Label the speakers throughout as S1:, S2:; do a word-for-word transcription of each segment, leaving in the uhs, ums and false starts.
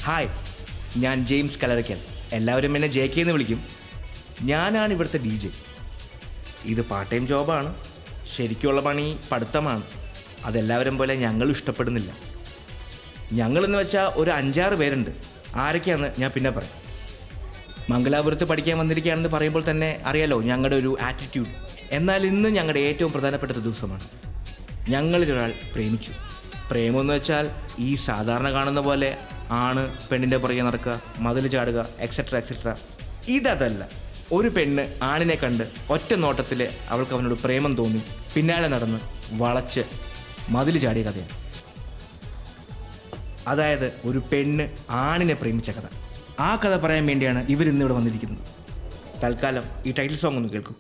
S1: Hi, ഞാൻ James Kallarakal. എല്ലാവരും എന്നെ ജെ കെ എന്ന് വിളിക്കും. ഞാനാണ് ഇവിടുത്തെ ഡി ജെ. ഇത് പാർട്ട് ടൈം ജോബാണ്. ശരിക്കുള്ള പണി പഠിത്തമാണ്. അതെല്ലാവരും പോലെ ഞങ്ങളും ഇഷ്ടപ്പെടുന്നില്ല. ഞങ്ങളെന്ന് വെച്ചാൽ ഒരു അഞ്ചാറ് പേരുണ്ട്. ആരൊക്കെയാണെന്ന് ഞാൻ പിന്നെ പറയാം. മംഗലാപുരത്ത് പഠിക്കാൻ വന്നിരിക്കുകയാണെന്ന് പറയുമ്പോൾ തന്നെ അറിയാലോ ഞങ്ങളുടെ ഒരു ആറ്റിറ്റ്യൂഡ്. എന്നാൽ ഇന്ന് ഞങ്ങളുടെ ഏറ്റവും പ്രധാനപ്പെട്ട ദിവസമാണ്. ഞങ്ങളിലൊരാൾ പ്രേമിച്ചു. പ്രേമമെന്ന് വെച്ചാൽ ഈ സാധാരണ കാണുന്ന പോലെ ആണ് പെണ്ണിൻ്റെ പുറകെ നടക്കുക, മതിൽ ചാടുക, എക്സെട്ര എക്സെട്ര. ഇതല്ല. ഒരു പെണ്ണ് ആണിനെ കണ്ട് ഒറ്റ നോട്ടത്തിൽ അവൾക്ക് അവനോട് പ്രേമം തോന്നി പിന്നാലെ നടന്ന് വളച്ച് മതിൽ ചാടിയ കഥയാണ്. അതായത് ഒരു പെണ്ണ് ആണിനെ പ്രേമിച്ച കഥ. ആ കഥ പറയാൻ വേണ്ടിയാണ് ഇവരിന്നിവിടെ വന്നിരിക്കുന്നത്. തൽക്കാലം ഈ ടൈറ്റിൽ സോങ് ഒന്ന് കേൾക്കൂ.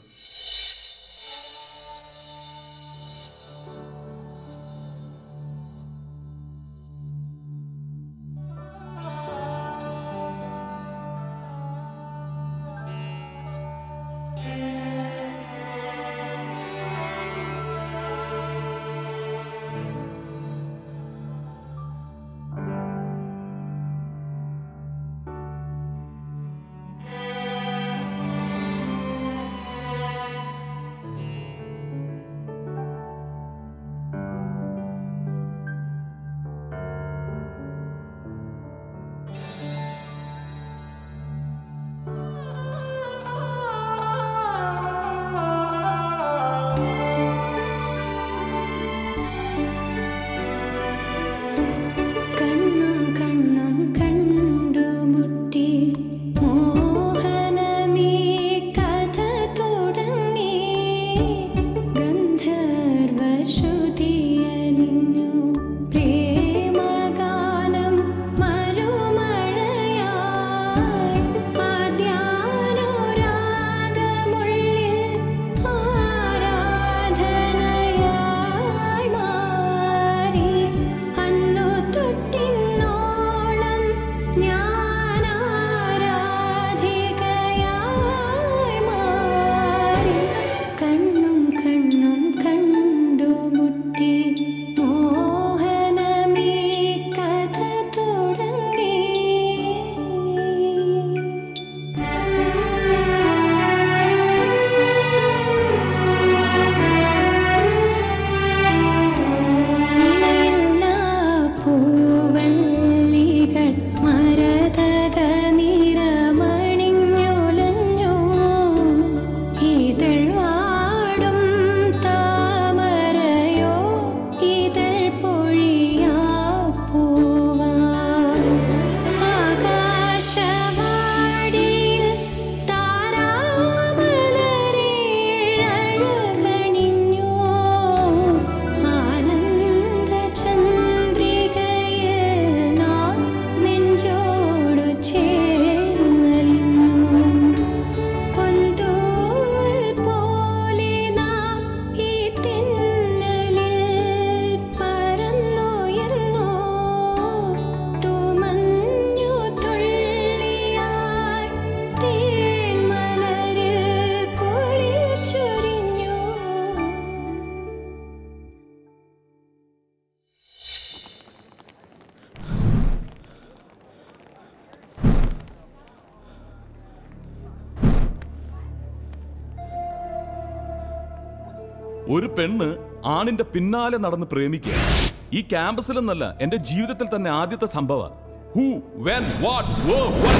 S2: ഒരു പെണ്ണ് ആണിന്റെ പിന്നാലെ നടന്ന് പ്രേമിക്കുക ഈ ക്യാമ്പസിലെന്നല്ല എന്റെ ജീവിതത്തിൽ തന്നെ ആദ്യത്തെ സംഭവം. ഹൂ വെൻ വാട്ട് വോ വൺ.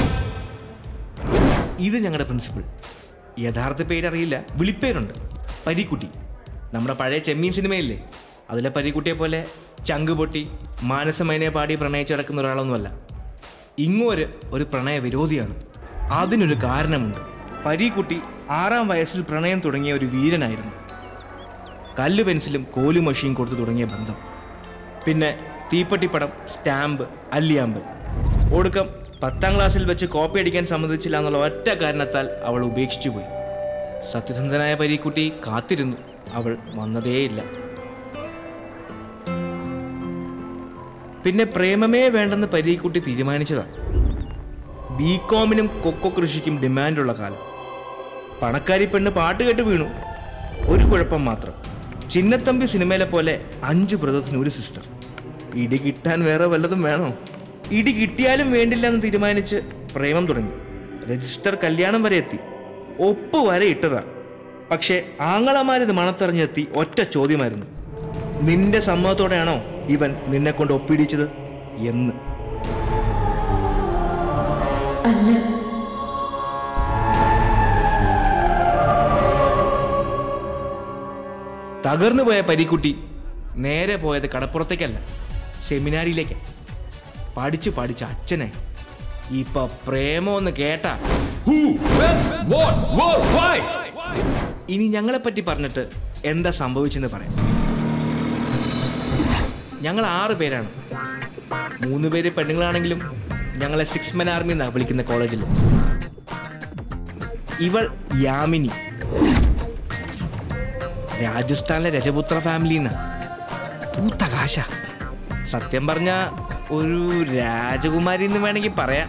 S1: ഇത് ഞങ്ങളുടെ പ്രിൻസിപ്പിൾ. യഥാർത്ഥ പേരറിയില്ല, വിളിപ്പേരുണ്ട്. പരീക്കുട്ടി. നമ്മുടെ പഴയ ചെമ്മീൻ സിനിമയില്ലേ, അതിലെ പരീക്കുട്ടിയെ പോലെ ചങ്ക് പൊട്ടി മാനസമൈനെ പാടി പ്രണയിച്ചിടക്കുന്ന ഒരാളൊന്നുമല്ല. ഇങ്ങോര് ഒരു പ്രണയ വിരോധിയാണ്. അതിനൊരു കാരണമുണ്ട്. പരീക്കുട്ടി ആറാം വയസ്സിൽ പ്രണയം തുടങ്ങിയ ഒരു വീരനായിരുന്നു. കല്ല് പെൻസിലും കോലു മഷിയും കൊടുത്തു തുടങ്ങിയ ബന്ധം. പിന്നെ തീപ്പട്ടിപ്പടം, സ്റ്റാമ്പ്, അല്ലിയാമ്പൽ. ഒടുക്കം പത്താം ക്ലാസ്സിൽ വെച്ച് കോപ്പി അടിക്കാൻ സമ്മതിച്ചില്ല എന്നുള്ള ഒറ്റ കാരണത്താൽ അവൾ ഉപേക്ഷിച്ചു പോയി. സത്യസന്ധനായ പരീക്കുട്ടി കാത്തിരുന്നു. അവൾ വന്നതേയില്ല. പിന്നെ പ്രേമമേ വേണ്ടെന്ന് പരീക്കുട്ടി തീരുമാനിച്ചതാണ്. ബി കോമിനും കൊക്കോ കൃഷിക്കും ഡിമാൻഡുള്ള കാലം. പണക്കാരി പെണ്ണ് പാട്ട് കേട്ട് വീണു. ഒരു കുഴപ്പം മാത്രം, ചിന്നത്തമ്പി സിനിമയിലെ പോലെ അഞ്ച് ബ്രദേഴ്സിന് ഒരു സിസ്റ്റർ. ഇടി കിട്ടാൻ വേറെ വല്ലതും വേണോ? ഇടി കിട്ടിയാലും വേണ്ടില്ല എന്ന് തീരുമാനിച്ച് പ്രേമം തുടങ്ങി. രജിസ്റ്റർ കല്യാണം വരെ എത്തി, ഒപ്പ് വരെ ഇട്ടതാ. പക്ഷെ ആങ്ങളമാരിത് മണത്തറിഞ്ഞെത്തി ഒറ്റ ചോദ്യമായിരുന്നു, നിന്റെ സമ്മതത്തോടെയാണോ ഇവൻ നിന്നെ കൊണ്ട് ഒപ്പിടിച്ചത് എന്ന്. തകർന്നു പോയ പരീക്കുട്ടി നേരെ പോയത് കടപ്പുറത്തേക്കല്ല, സെമിനാരിയിലേക്ക്. പഠിച്ചു പഠിച്ച അച്ഛനെ ഇപ്പൊ പ്രേമോന്ന് കേട്ടാ. ഇനി ഞങ്ങളെപ്പറ്റി പറഞ്ഞിട്ട് എന്താ സംഭവിച്ചെന്ന് പറയാം. ഞങ്ങൾ ആറ് പേരാണ്. മൂന്ന് പേര് പെണ്ണുങ്ങളാണെങ്കിലും ഞങ്ങളെ സിക്സ് മെൻ ആർമി എന്നാണ് വിളിക്കുന്ന കോളേജിൽ. ഇവൾ യാമിനി, രാജസ്ഥാനിലെ രജപുത്ര ഫാമിലിന്ന്. പൂത്ത കാശ. സത്യം പറഞ്ഞ ഒരു രാജകുമാരി എന്ന് വേണമെങ്കിൽ പറയാം.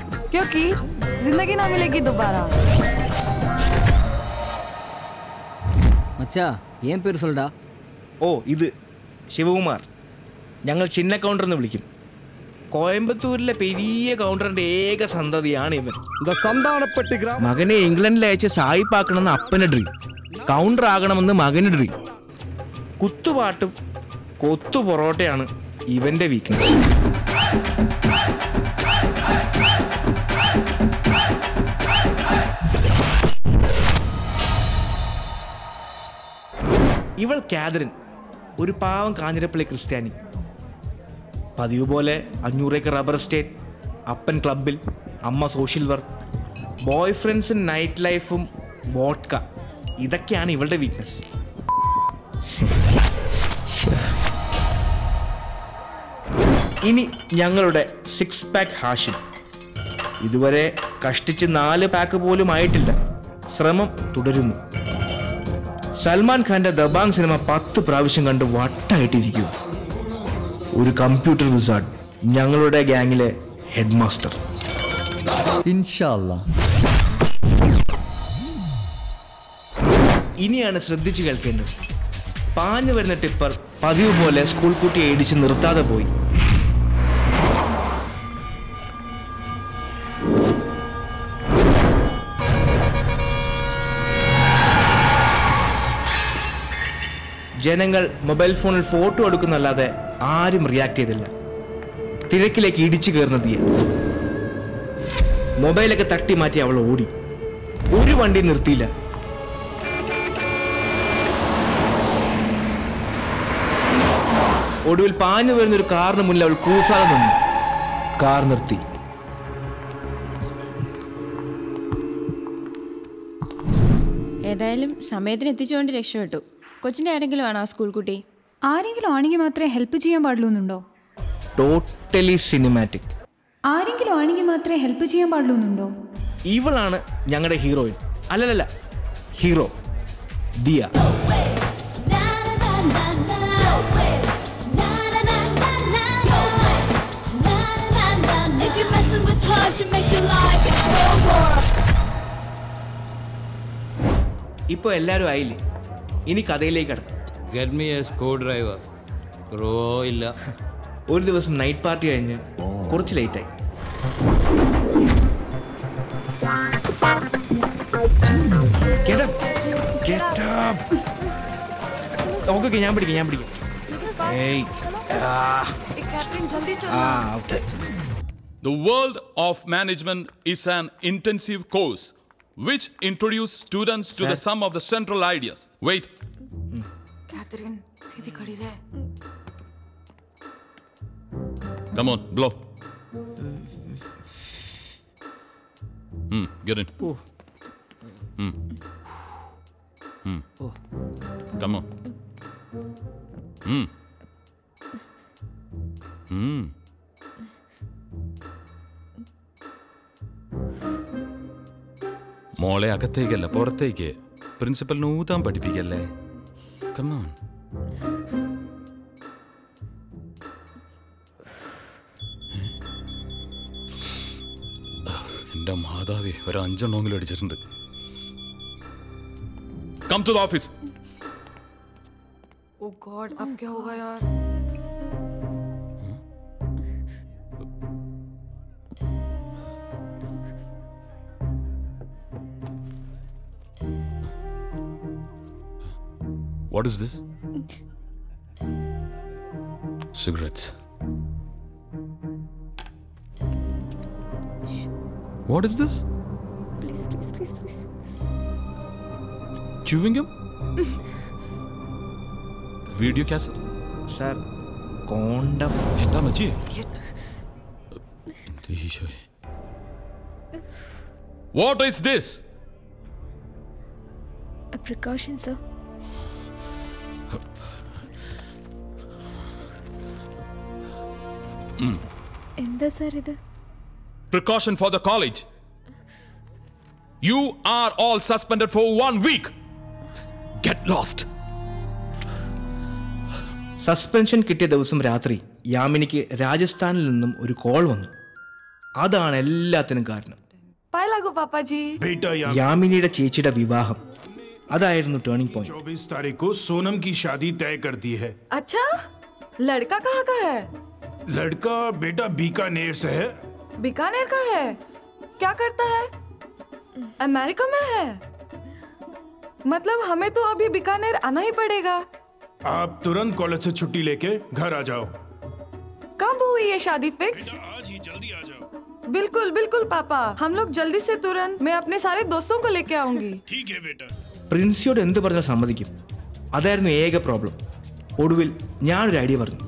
S1: ഓ, ഇത് ശിവകുമാർ. ഞങ്ങൾ ചിന്ന കൗണ്ടർ എന്ന് വിളിക്കും. കോയമ്പത്തൂരിലെ പെരിയ കൗണ്ടറിന്റെ ഏക സന്തതിയാണ് ഇവൻ. മകനെ ഇംഗ്ലണ്ടിൽ അയച്ച് സായിപ്പാക്കണമെന്ന് അപ്പന് ഡ്രീം, കൗണ്ടർ ആകണമെന്ന് മകന് ഡ്രീം. കുത്തുപാട്ടും കൊത്തു പൊറോട്ടയാണ് ഇവന്റെ വീക്ക്നെസ്. ഇവൾ കാതറിൻ, ഒരു പാവം കാഞ്ഞിരപ്പള്ളി ക്രിസ്ത്യാനി. പതിവ് പോലെ അഞ്ഞൂറേക്കർ റബ്ബർ എസ്റ്റേറ്റ്, അപ്പൻ ക്ലബിൽ, അമ്മ സോഷ്യൽ വർക്ക്, ബോയ് ഫ്രണ്ട്സും നൈറ്റ് ലൈഫും വോഡ്ക, ഇതൊക്കെയാണ് ഇവളുടെ വീക്ക്നെസ്. ഇനി ഞങ്ങളുടെ സിക്സ് പാക്ക് ഹാഷിം. ഇതുവരെ കഷ്ടിച്ച് നാല് പാക്ക് പോലും ആയിട്ടില്ല. ശ്രമം തുടരുന്നു. സൽമാൻ ഖാന്റെ ദബാങ് സിനിമ പത്ത് പ്രാവശ്യം കണ്ട് വട്ടായിട്ടിരിക്കുക. ഒരു കമ്പ്യൂട്ടർ വിസാർഡ്, ഞങ്ങളുടെ ഗ്യാങ്ങിലെ ഹെഡ് മാസ്റ്റർ. ഇനിയാണ് ശ്രദ്ധിച്ചു കേൾക്കേണ്ടത്. പാഞ്ഞു വരുന്ന ടിപ്പർ പതിവ് പോലെ സ്കൂൾ കുട്ടിയെ ഇടിച്ച് നിർത്താതെ പോയി. ജനങ്ങൾ മൊബൈൽ ഫോണിൽ ഫോട്ടോ എടുക്കുന്നല്ലാതെ ആരും റിയാക്ട് ചെയ്തില്ല. തിരക്കിലേക്ക് ഇടിച്ചു കയറുന്ന തീയ. മൊബൈലൊക്കെ തട്ടി മാറ്റി അവൾ ഓടി. ഒരു വണ്ടി നിർത്തിയില്ല. ഒടുവിൽ പാഞ്ഞു വരുന്നൊരു കാറിന് മുന്നിൽ അവൾ കൂസാതെ നിന്നു. കാർ നിർത്തി.
S3: ഏതായാലും സമയത്തിന് എത്തിച്ചുകൊണ്ട് രക്ഷപ്പെട്ടു. കൊച്ചിന്റെ ആരെങ്കിലും ആണോ സ്കൂൾ കുട്ടി?
S4: ആരെങ്കിലും ആണെങ്കിൽ മാത്രമേ ഹെൽപ്പ് ചെയ്യാൻ പാടുള്ളൂ എന്നുണ്ടോ?
S1: Totally cinematic.
S4: ആരെങ്കിലും ആണെങ്കിൽ മാത്രമേ ഹെൽപ്പ് ചെയ്യാൻ പാടുള്ളൂ എന്നുണ്ടോ?
S1: ഇവളാണ് ഞങ്ങളുടെ ഹീറോയിൻ. അല്ലല്ല, ഹീറോ ദിയ. ഇപ്പൊ എല്ലാരും ആയില്ലേ? ഇനി കഥയിലേക്ക് കടക്കാം. ഒരു ദിവസം നൈറ്റ് പാർട്ടി കഴിഞ്ഞ് കുറച്ച് ലേറ്റായി. ഓക്കെ, ഞാൻ പിടിക്കാം ഞാൻ പിടിക്കാം
S2: The world of management is an intensive course which introduces students to Sir? the sum of the central ideas. Wait.
S3: Catherine, सीधी खड़ी रहे.
S2: Come on, blow. Hmm, get in.
S1: Oh.
S2: Hmm. Hmm.
S1: Oh.
S2: Come on. Hmm. Hmm. മോളെ അകത്തേക്കല്ല പുറത്തേക്ക്. പ്രിൻസിപ്പലിന് ഊതാൻ പഠിപ്പിക്കല്ലേ. Come on. എന്റെ മാതാവേ, ഒരു അഞ്ചെണ്ണമെങ്കിലും അടിച്ചിട്ടുണ്ട്. Come to the office.
S3: Oh God, अब क्या होगा यार?
S2: What is this? Cigarettes. What is this?
S5: Please, please, please, please.
S2: Chewing gum? Video cassette?
S1: Sir condom.
S2: എന്താ മച്ചി? What is this?
S5: A precaution, sir. എന്താ സാർ ഇത്?
S2: Precaution for the college. You are all suspended for one week. Get lost.
S1: Suspension കിട്ടിയ ദിവസം രാത്രി യാമിനിക്ക് രാജസ്ഥാനിൽ നിന്നും ഒരു കോൾ വന്നു. അതാണ് എല്ലാത്തിനും കാരണം.
S6: बेटा
S1: യാമിനിയുടെ ചേച്ചിയുടെ വിവാഹം അതായിരുന്നു ടേണിംഗ് പോയിന്റ്.
S6: चौबीस तारीख को सोनम की शादी तय कर दी है.
S7: अच्छा, लड़का कहाँ का है?
S6: लड़का बेटा बीकानेर से है.
S7: बीकानेर का है? क्या करता है? अमेरिका में है? मतलब हमें तो अभी बीकानेर आना ही पड़ेगा.
S6: आप तुरंत कॉलेज से छुट्टी लेके घर आ जाओ.
S7: कब हुई ये शादी फिक्स?
S6: आज ही जल्दी आ जाओ.
S7: बिल्कुल बिल्कुल पापा, हम लोग जल्दी से तुरंत. मैं अपने सारे दोस्तों को लेके आऊंगी.
S6: ठीक है बेटा.
S1: പ്രിൻസിയോട് എന്ത് പറഞ്ഞാൽ സമ്മതിക്കും. അതായിരുന്നു ഏക പ്രോബ്ലം. ഒടുവിൽ ഞാനൊരു ഐഡിയ പറഞ്ഞു.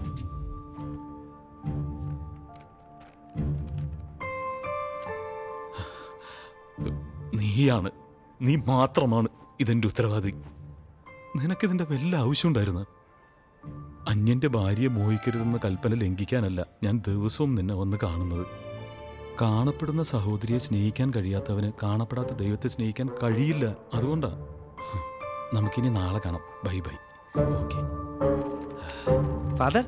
S2: നീയാണ്, നീ മാത്രമാണ് ഇതിന്റെ ഉത്തരവാദി. നിനക്കിതിന്റെ വല്ല ആവശ്യമുണ്ടായിരുന്നു? അന്യന്റെ ഭാര്യയെ മോഹിക്കരുതെന്ന കൽപ്പന ലംഘിക്കാനല്ല ഞാൻ ദിവസവും നിന്നെ വന്ന് കാണുന്നത്. കാണപ്പെടുന്ന സഹോദരിയെ സ്നേഹിക്കാൻ കഴിയാത്തവന് കാണപ്പെടാത്ത ദൈവത്തെ സ്നേഹിക്കാൻ കഴിയില്ല. അതുകൊണ്ടാ. നമുക്കിനി നാളെ കാണാം. Bye bye. ഓക്കെ.
S1: ഫാദർ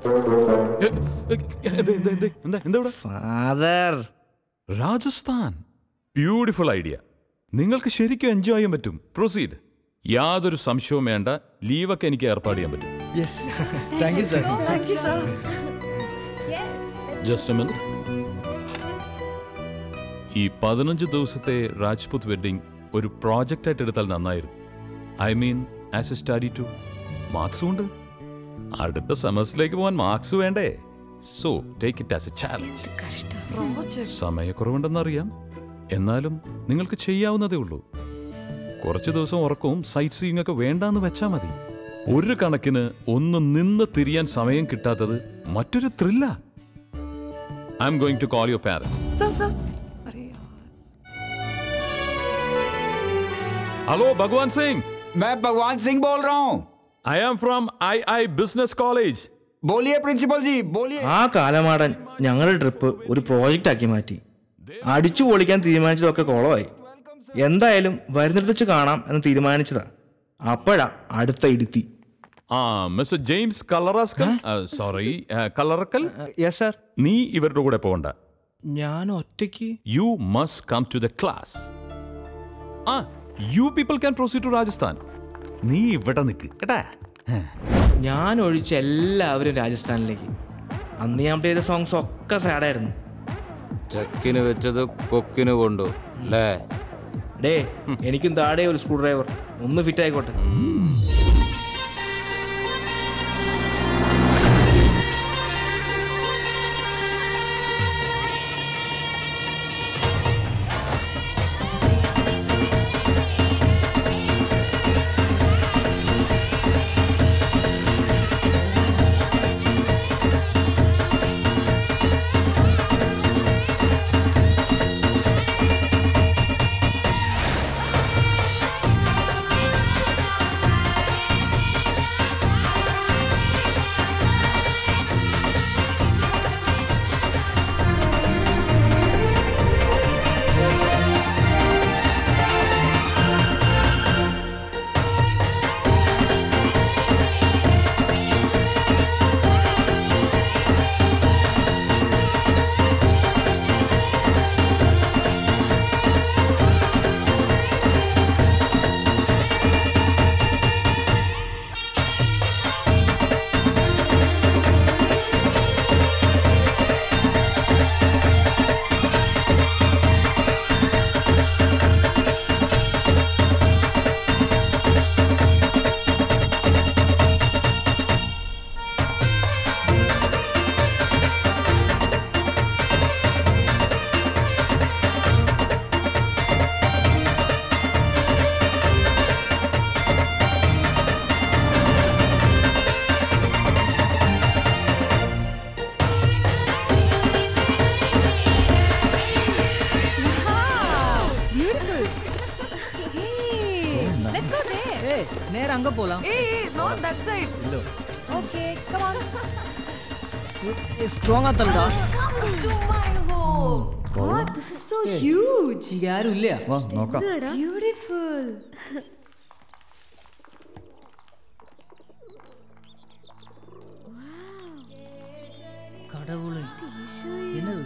S2: എന്താ
S1: ഫാദർ
S2: രാജസ്ഥാൻ ബ്യൂട്ടിഫുൾ ഐഡിയ. നിങ്ങൾക്ക് ശരിക്കും എൻജോയ് ചെയ്യാൻ പറ്റും. പ്രൊസീഡ്. യാതൊരു സംശയവും വേണ്ട. ലീവൊക്കെ എനിക്ക് ഏർപ്പാട് ചെയ്യാൻ പറ്റും.
S1: Thank you sir.
S7: Thank you, sir.
S2: Just a minute. ഈ പതിനഞ്ച് ദിവസത്തെ രാജ്പുത് വെഡിങ് ഒരു പ്രോജക്റ്റ് ആയിട്ട് എടുത്താൽ നന്നായിരുന്നു. I mean as a study too. മാർക്സും ഉണ്ട്. അടുത്ത സെമസ്റ്ററിലേക്ക് പോകാൻ മാർക്സ് വേണ്ടേ? So take it as a challenge. സമയക്കുറവുണ്ടെന്നറിയാം, എന്നാലും നിങ്ങൾക്ക് ചെയ്യാവുന്നതേ ഉള്ളൂ. കുറച്ച് ദിവസം ഉറക്കവും സൈറ്റ് സീയിങ് ഒക്കെ വേണ്ടാന്ന് വെച്ചാൽ മതി. ഒരു കണക്കിന് ഒന്ന് നിന്ന് തിരിയാൻ സമയം കിട്ടാത്തത് മറ്റൊരു ത്രില്ല. I am going to call your parents.
S7: Sir, sir. अरे यार.
S2: हेलो भगवान सिंह.
S8: मैं भगवान सिंह बोल रहा हूँ.
S2: I am from I I business college.
S8: बोलिए प्रिंसिपल जी, बोलिए.
S1: ആ കാലമാടൻ ഞങ്ങളുടെ ട്രിപ്പ് ഒരു പ്രോജക്റ്റ് ആക്കി മാറ്റി. അടിച്ചു പൊളിക്കാൻ തീരുമാനിച്ചതൊക്കെ കോളമായി. എന്തായാലും വരുന്നിടത്ത് വെച്ച് കാണാം എന്ന് തീരുമാനിച്ചതാ. അപ്പോഴാ അടുത്ത ഇടുത്തി.
S2: ആ mister James Kallaraskal, sorry Kallarackal.
S1: Yes sir.
S2: നീ ഇവരുടെ കൂടെ പോകണ്ട.
S1: ഞാൻ ഒറ്റയ്ക്ക്.
S2: You must come to the class. Ah you people can proceed to Rajasthan. നീ ഇവിടെ നിൽക്ക് കേട്ടാ.
S1: ഞാൻ ഒഴിച്ച എല്ലാവരും രാജസ്ഥാനിലേക്ക്. അന്ന് ഞാൻ ചെയ്ത സോങ്സ് ഒക്കെ സാഡായിരുന്നു.
S9: ചക്കിന് വെച്ചത് കൊക്കിന് കൊണ്ടു അല്ലേ?
S1: ഡേ, എനിക്കും താഴെ ഒരു സ്ക്രൂ ഡ്രൈവർ ഒന്ന് ഫിറ്റ് ആയിക്കോട്ടെ.
S10: நேரா அங்க போலாம்.
S7: Hey, hey, not that side.
S10: Hello.
S5: Okay, come on.
S10: ஸ்ட்ராங்கா தள்ளுடா.
S7: Come to my home.
S5: God, this is so huge.
S10: இங்க யாரும் இல்லையா?
S11: വാ നോക്കാം.
S5: Beautiful.
S10: கடவுளே. என்னது?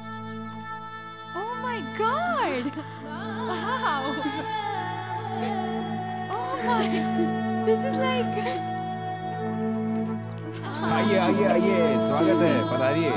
S5: Oh my God. Wow. Oh my. This is like.
S8: आइए आइए आइए स्वागत है पधारिए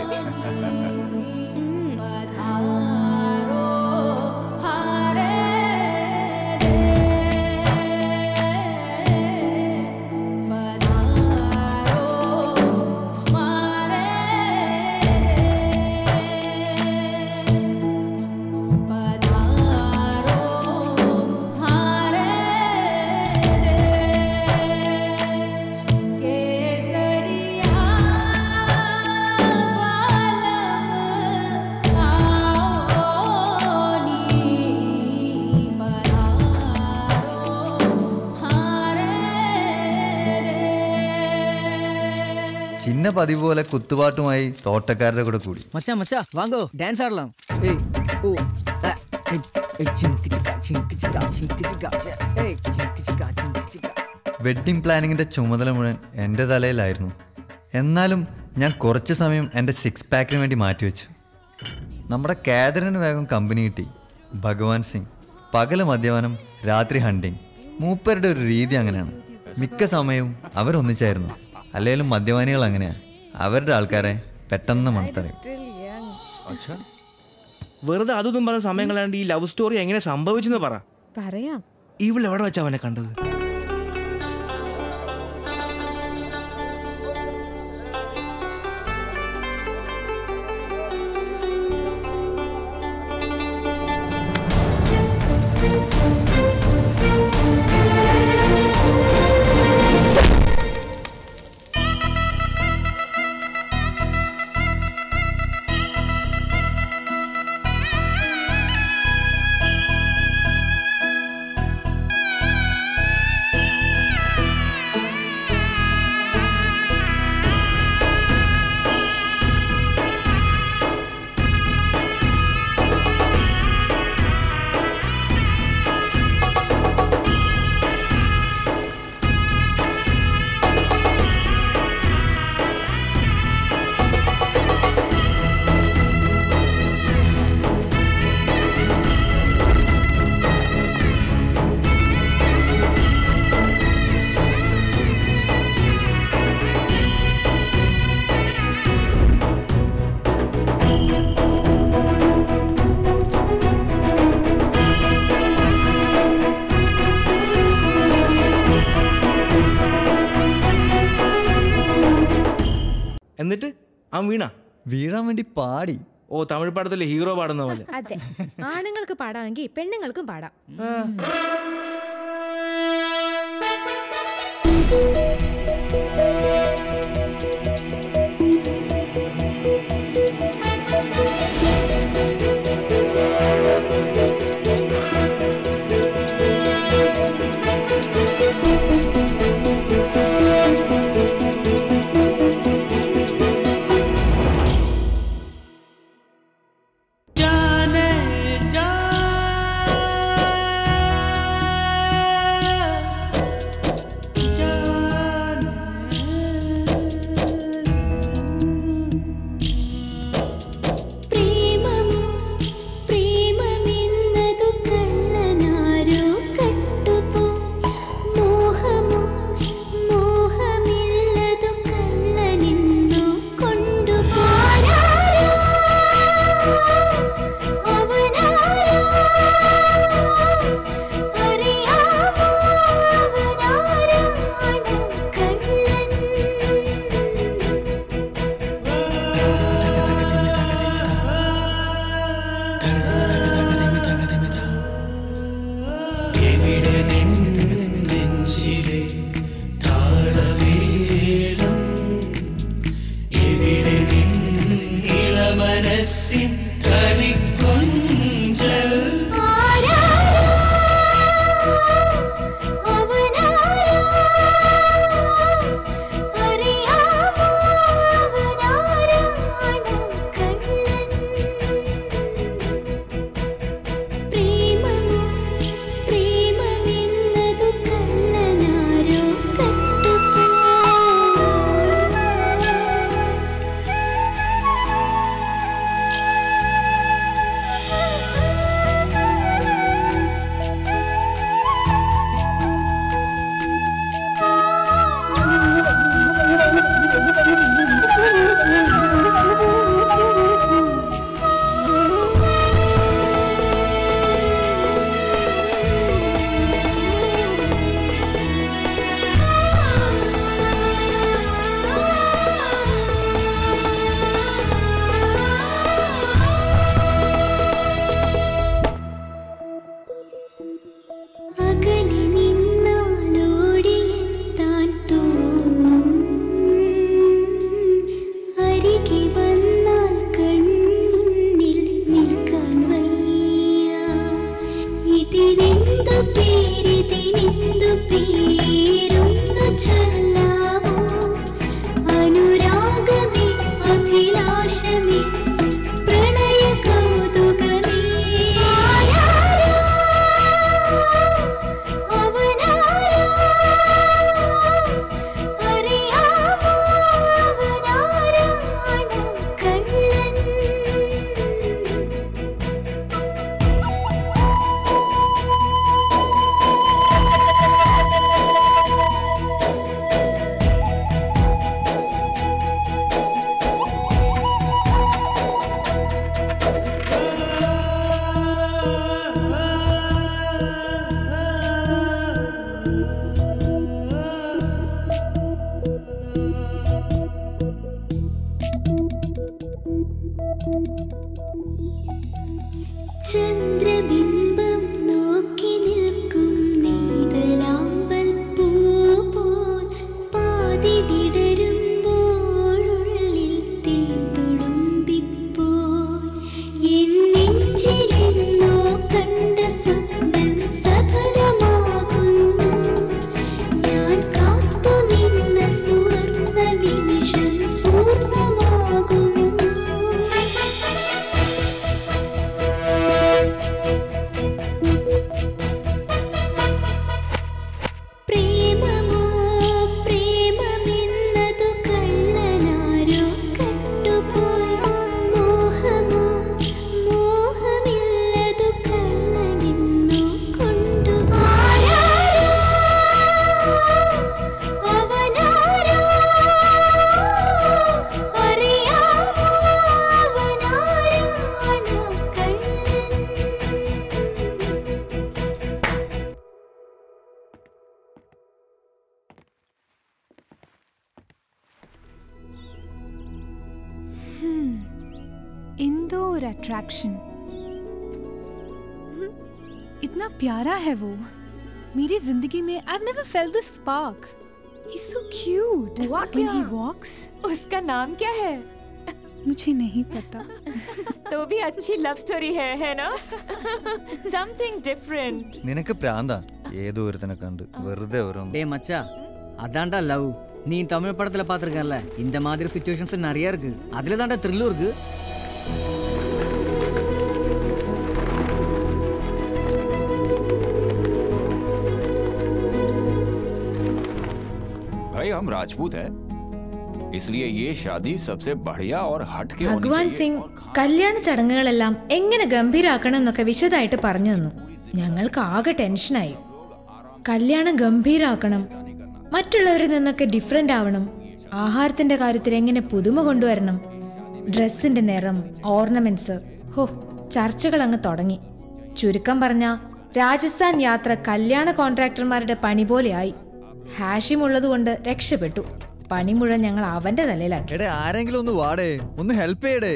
S11: ചിന്ന പതിവ് പോലെ കുത്തുപാട്ടുമായി തോട്ടക്കാരുടെ കൂടെ കൂടി.
S10: மச்சான் மச்சான் வாங்கோ டான்ஸ் ஆடலாம். ஏய் ஓ ஏய் சிங்கு சிக்கா சிங்கு சிக்கா சிங்கு சிக்கா ஏய் சிங்கு சிக்கா சிங்கு சிக்கா.
S11: വെഡ്ഡിംഗ് പ്ലാനിങ്ങിൻ്റെ ചുമതല മുഴുവൻ എൻ്റെ തലയിലായിരുന്നു. എന്നാലും ഞാൻ കുറച്ച് സമയം എൻ്റെ സിക്സ് പാക്കിന് വേണ്ടി മാറ്റിവെച്ചു. നമ്മുടെ കാതറിന് വേഗം കമ്പനി കിട്ടി. ഭഗവാൻ സിംഗ് പകല് മദ്യപാനം, രാത്രി ഹണ്ടിങ്. മൂപ്പരുടെ ഒരു രീതി അങ്ങനെയാണ്. മിക്ക സമയവും അവരൊന്നിച്ചായിരുന്നു. അല്ലെങ്കിലും മദ്യപാനികൾ അങ്ങനെയാണ്. അവരുടെ ആൾക്കാരെ പെട്ടെന്ന് മണത്തറിയും.
S1: വെറുതെ അതൊന്നും പറഞ്ഞ സമയം കളയാണ്ട് ഈ ലവ് സ്റ്റോറി എങ്ങനെ സംഭവിച്ചെന്ന് പറ.
S5: പറയാം.
S1: ഇവിടെ എവിടെ വെച്ചാ അവനെ കണ്ടത്? എന്നിട്ട് അവൻ വീണ
S11: വീഴാൻ വേണ്ടി പാടി.
S1: ഓ, തമിഴ് പാടത്തിലെ ഹീറോ പാടുന്ന പോലെ.
S5: അതെ, ആണുങ്ങൾക്ക് പാടാമെങ്കിൽ പെണ്ണുങ്ങൾക്കും പാടാം.
S12: ചന്ദ്രബിംബം നോക്കി നിൽക്കും നീതലാമ്പൽ പൂ പോൽ പാതി വിടരുമ്പോഴുള്ളിൽ തീത്തുളുമ്പിപ്പോൽ എൻ നെഞ്ചിലെന്നോ കണ്ട സ്വപ്നം സഫലമാകുന്നു ഞാൻ കാത്തു നിന്ന സുവർണ്ണ നിമിഷം പൂർണ്ണമാകുന്നു പ്രേമമോ പ്രേമമെന്നതു കള്ളനാരോ കട്ടുപോയി മോഹമോ മോഹമില്ലതു കള്ളനെന്നോ കൊണ്ടുപോയി അവനാരോ അറിയാമോ അവനാരാണോ കള്ളൻ
S4: इंदौर अट्रैक्शन इतना प्यारा है वो मेरी जिंदगी में I have never felt this spark he is so cute when he walks
S5: उसका नाम क्या है?
S4: मुझे नहीं पता
S5: तो भी अच्छी लव स्टोरी है है ना? Something different.
S11: നിനക്ക് പ്രാന്താ ഏതോ ഒരുത്തനെ കണ്ട് വെറുതെ ഓരോന്ന്
S10: டேய் மச்சான் அதான்டா லவ் நீ தமிழ் படத்துல பாத்திருக்கல இந்த மாதிரி சிச்சுவேஷன்ஸ் நிறைய இருக்கு அதுல தான்டா த்ரில்லும் இருக்கு
S8: भाई हम राजपूत हैं, इसलिए ये शादी सबसे बढ़िया और हटके होनी
S5: ഭഗവാൻ
S8: चाहिए।
S5: സിംഗ് കല്യാണ ചടങ്ങുകളെല്ലാം എങ്ങനെ ഗംഭീരാക്കണം എന്നൊക്കെ വിശദമായിട്ട് പറഞ്ഞു തന്നു. ഞങ്ങൾക്ക് ആകെ ടെൻഷനായി. കല്യാണം ഗംഭീരാക്കണം, മറ്റുള്ളവരിൽ നിന്നൊക്കെ ഡിഫറെന്റ് ആവണം, ആഹാരത്തിന്റെ കാര്യത്തിൽ എങ്ങനെ പുതുമ കൊണ്ടുവരണം, ഡ്രസ്സിന്റെ നിറം, ഓർണമെന്റ്സ്, ഹോ ചർച്ചകൾ അങ്ങ് തുടങ്ങി. ചുരുക്കം പറഞ്ഞ രാജസ്ഥാൻ യാത്ര കല്യാണ കോൺട്രാക്ടർമാരുടെ പണി പോലെയായി. ഹാഷിം ഉള്ളതുകൊണ്ട് രക്ഷപ്പെട്ടു. പണി മുഴുവൻ ഞങ്ങൾ അവന്റെ തലയിലാക്കി.
S11: എടേ ആരെങ്കിലും ഒന്ന് വാടേ, ഒന്ന് ഹെൽപ്പ് ചെയ്യടേ.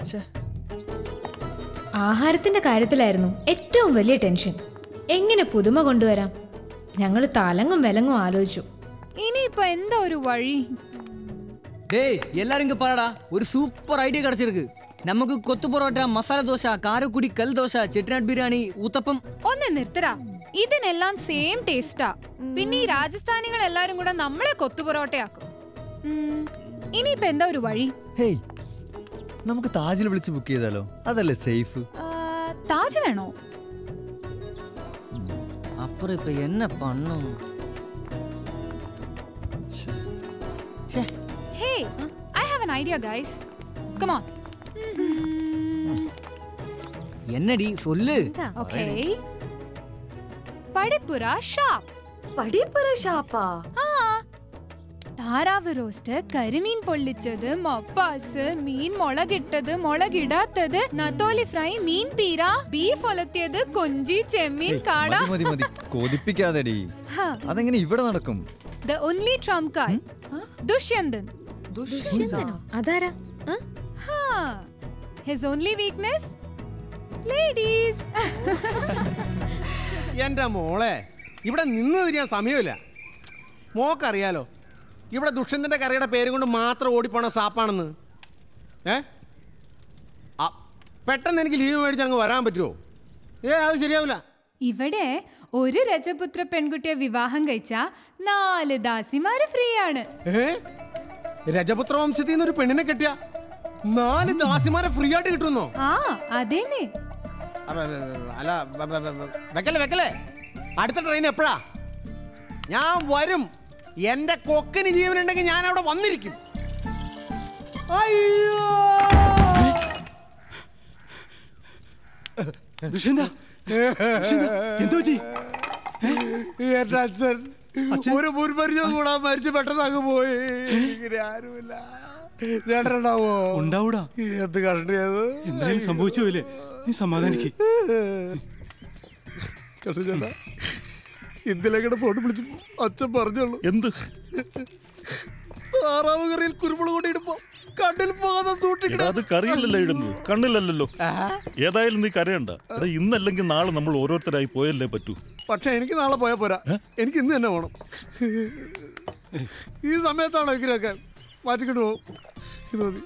S5: ആഹാരത്തിന്റെ കാര്യത്തിലായിരുന്നു ഏറ്റവും വലിയ ടെൻഷൻ. എങ്ങനെ പുതുമ കൊണ്ടുവരാം? ഞങ്ങൾ തലങ്ങും വിലങ്ങും ആലോചിച്ചു.
S4: ഇനിയിപ്പോ എന്താ ഒരു വഴി?
S10: டேய் எல்லாரும் இங்க பாருடா ஒரு சூப்பர் ஐடியா கிடைச்சிருக்கு നമുക്ക് കൊത്തു പൊറോട്ട മസാല ദോശ കാരക്കുടി കൽ ദോശ ചെട്ടിനാട് ബിരിയാണി ഊത്തപ്പം
S4: ഒന്ന് നിർത്തടാ ഇതിനെല്ലാം സെയിം ടേസ്റ്റാ പിന്നെ ഈ രാജസ്ഥാനികൾ എല്ലാരും കൂടെ നമ്മളെ കൊത്തു പൊറോട്ടയാക്കും ഇനിയിപ്പോ എന്താ ഒരു വഴി
S11: ഹേയ് നമുക്ക് താജിൽ വിളിച്ച് ബുക്ക് ചെയ്താലോ അതല്ലേ സേഫ്
S4: താജ് വേണോ
S10: അപ്പുറം ഇപ്പൊ എന്നെ പണ്ണു
S4: Hey, I have an idea, guys. Come on.
S10: என்னடி சொல்லு
S4: Okay. പടിപ്പുര ഷാപ്പ്
S7: പടിപ്പുര ഷാപ്പാ
S4: ആ താറാവ് റോസ്റ്റ് കരിമീൻ പൊള്ളിച്ചത് മപ്പാസ് മീൻ മുളകിട്ടത് മുളകിടാത്തത് നത്തോലി ഫ്രൈ മീൻ പീര ബീഫ് ഒലത്തിയത് കൊഞ്ചി ചെമ്മീൻ കാട
S11: മതി മതി കൊതിപ്പിക്കാതെടി അതെങ്ങനെ ഇവിടെ നടക്കും
S4: The only trump card Dushyanthan
S5: ദുഷ്യന്തനോ അതാരാ
S4: ഹാ his only weakness ladies
S13: എൻ്റെ മോളെ ഇവിടെ നിന്ന് തിരിയാൻ സമയമില്ല മോക്കറിയാലോ ഇവിടെ ദുഷ്യന്തൻ്റെ കറിയുടെ പേരും കൊണ്ട് മാത്രം ഓടിപ്പോണ ഷാപ്പാണെന്ന് ഏ പെട്ടെന്ന് എനിക്ക് ലീവ് മേടിച്ച് അങ്ങ് വരാൻ പറ്റുമോ ഏ അത് ശരിയാവില്ല
S4: ഇവിടെ ഒരു രജപുത്ര പെൺകുട്ടിയെ വിവാഹം കഴിച്ച നാല് ദാസിമാര് ഫ്രീ ആണ്
S13: രജപുത്ര വംശത്തിൽ നിന്ന് ഒരു പെണ്ണിനെ കെട്ടിയ നാല് ദാസിമാരെ ഫ്രീ ആയിട്ട് കിട്ടുന്നോ
S4: ആ അതേനെ
S13: അല്ല വെക്കല്ലേ വെക്കല്ലേ അടുത്ത ട്രെയിൻ എപ്പോഴാ ഞാൻ വരും എന്റെ കൊക്കിന് ജീവനുണ്ടെങ്കിൽ ഞാൻ അവിടെ വന്നിരിക്കും അയ്യോ എന്റെ അച്ഛൻ ഒരു മുൻപരിചയം കൂടാൻ മരിച്ചു പെട്ടെന്ന് അങ്ങ് പോയി ഇങ്ങനെ ആരുമില്ല ചേട്ടനുണ്ടാവോ
S6: ഉണ്ടാവൂടാ
S13: എന്ത് കണ്ടിയത്
S6: എന്തായാലും സംഭവിച്ചില്ലേ നീ സമാധാനിക്ക്
S13: ചേട്ടാ ഇന്നലെ ഫോൺ വിളിച്ചു അച്ഛൻ പറഞ്ഞോളൂ
S6: എന്ത്
S13: താറാവ് കറിയിൽ കുരുമുളക് കൂടി ഇടുമ്പോ കണ്ണിൽ പോകാതെ സൂക്ഷിക്കണം.
S14: അത് കറിയില്ലല്ലോ ഇടുന്നത്, കണ്ണിലല്ലോ. ഏതായാലും നീ കരയണ്ട. എടാ, ഇന്നല്ലെങ്കിൽ നാളെ നമ്മൾ ഓരോരുത്തരായി പോയല്ലേ പറ്റൂ.
S13: പക്ഷെ എനിക്ക് നാളെ പോയാൽ പോരാ, എനിക്ക് ഇന്ന് തന്നെ പോകണം. ഈ സമയത്താണോ ഇങ്ങനെയൊക്കെ മാറ്റിക്കൊണ്ട് പോകും. ഇത് മതി.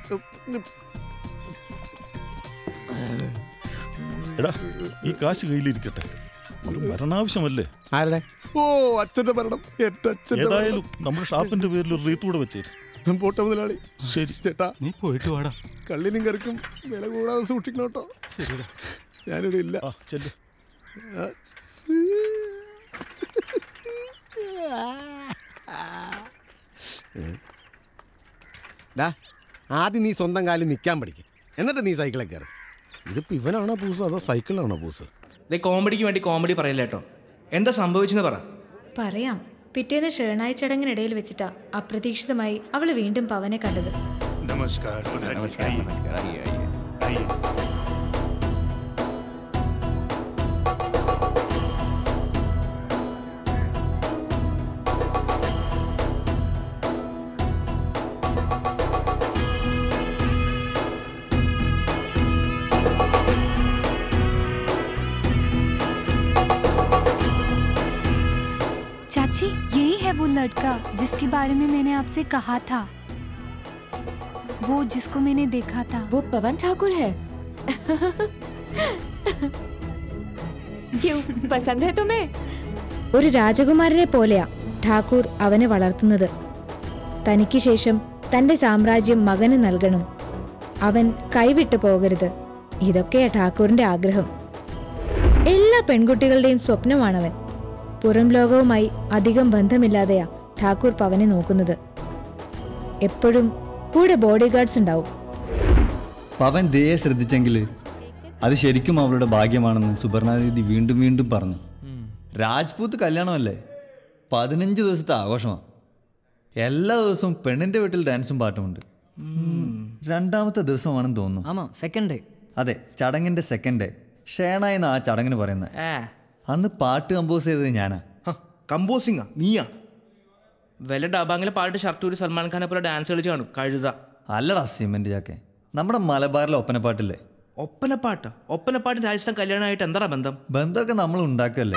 S14: എടാ, ഈ കാശ് കയ്യിലിരിക്കട്ടെ, ഒരു മരണാവശ്യമല്ലേ.
S13: ആരുടെ? ഓ, അച്ഛന്റെ മരണം. എന്റെ അച്ഛൻ.
S14: ഏതായാലും നമ്മുടെ ഷാപ്പിന്റെ പേരിൽ ഒരു റീത്ത് കൂടെ വെച്ചേരും.
S13: പോട്ടെ മുതലാളി.
S14: ശരി
S13: ചേട്ടാ,
S14: നീ പോയിട്ട് വാടാ.
S13: കള്ളിനും കറിക്കും വില കൂടാതെ സൂക്ഷിക്കണം കേട്ടോ.
S14: ശരിടാ,
S13: ഞാനിവിടെ ഇല്ല.
S14: ചെല്ലു.
S13: ഡാ, ആദ്യം നീ സ്വന്തം കാലിൽ നിൽക്കാൻ പഠിക്കും, എന്നിട്ട് നീ സൈക്കിളിൽ കയറി. ഇതിപ്പോ ഇവനാണോ പൂസ് അതോ സൈക്കിളാണോ പൂസ്?
S1: കോമഡിക്ക് വേണ്ടി കോമഡി പറയില്ല കേട്ടോ. എന്താ സംഭവിച്ചെന്ന് പറ.
S5: പറയാം. പിറ്റേന്ന് ഷേണായി ചടങ്ങിനിടയിൽ വെച്ചിട്ടാ അപ്രതീക്ഷിതമായി അവള് വീണ്ടും പവനെ കണ്ടത്.
S6: नमस्कार
S8: नमस्कार नमस्कार आइए आइए
S4: चाची, यही है वो लड़का जिसके बारे में मैंने आपसे कहा था, वो जिसको मैंने देखा था.
S15: वो पवन ठाकुर है. क्यों, पसंद है तुम्हें?
S5: ഒരു രാജകുമാരനെ പോലെയാ ഠാക്കൂർ അവനെ വളർത്തുന്നത്. തനിക്ക് ശേഷം തന്റെ സാമ്രാജ്യം മകന് നൽകണം, അവൻ കൈവിട്ടു പോകരുത്. ഇതൊക്കെയാ ഠാക്കൂറിന്റെ ആഗ്രഹം. എല്ലാ പെൺകുട്ടികളുടെയും സ്വപ്നമാണവൻ. പുറം ലോകവുമായി അധികം ബന്ധമില്ലാതെയാ ഠാക്കൂർ പവനെ നോക്കുന്നത്. എപ്പോഴും കൂടെ ബോഡി ഗാർഡ്സ് ഉണ്ടാവും.
S11: പവൻ ദയെ ശ്രദ്ധിച്ചെങ്കിൽ അത് ശരിക്കും അവളുടെ ഭാഗ്യമാണെന്ന് സുബർണാദീദി വീണ്ടും വീണ്ടും പറഞ്ഞു. രാജ്പൂത്ത് കല്യാണമല്ലേ, പതിനഞ്ച് ദിവസത്തെ ആഘോഷമാണ്. എല്ലാ ദിവസവും പെണ്ണിന്റെ വീട്ടിൽ ഡാൻസും പാട്ടുമുണ്ട്. രണ്ടാമത്തെ ദിവസമാണെന്ന് തോന്നുന്നു. അതെ, ചടങ്ങിന്റെ സെക്കൻഡ് ഡേ. ഷേണായി എന്നാ ആ ചടങ്ങിന് പറയുന്നത്. അന്ന് പാട്ട് കമ്പോസ് ചെയ്തത് ഞാനാ.
S1: കമ്പോസിംഗാ? നീയാ? വല്ല ഡബാങ്ങിലെ പാട്ട് ഷർട്ട് ഒരു സൽമാൻ ഖാനെ പോലെ ഡാൻസ് കളിച്ച് കാണും. കഴുത.
S11: അല്ലടാ സിമെന്റ് ചാക്കെ, നമ്മുടെ മലബാറിലെ ഒപ്പനപ്പാട്ടില്ലേ?
S1: ഒപ്പനപ്പാട്ട്? ഒപ്പനപ്പാട്ട് രാജസ്ഥാൻ കല്യാണമായിട്ട് എന്താ ബന്ധം?
S11: ബന്ധമൊക്കെ നമ്മൾ ഉണ്ടാക്കല്ലേ.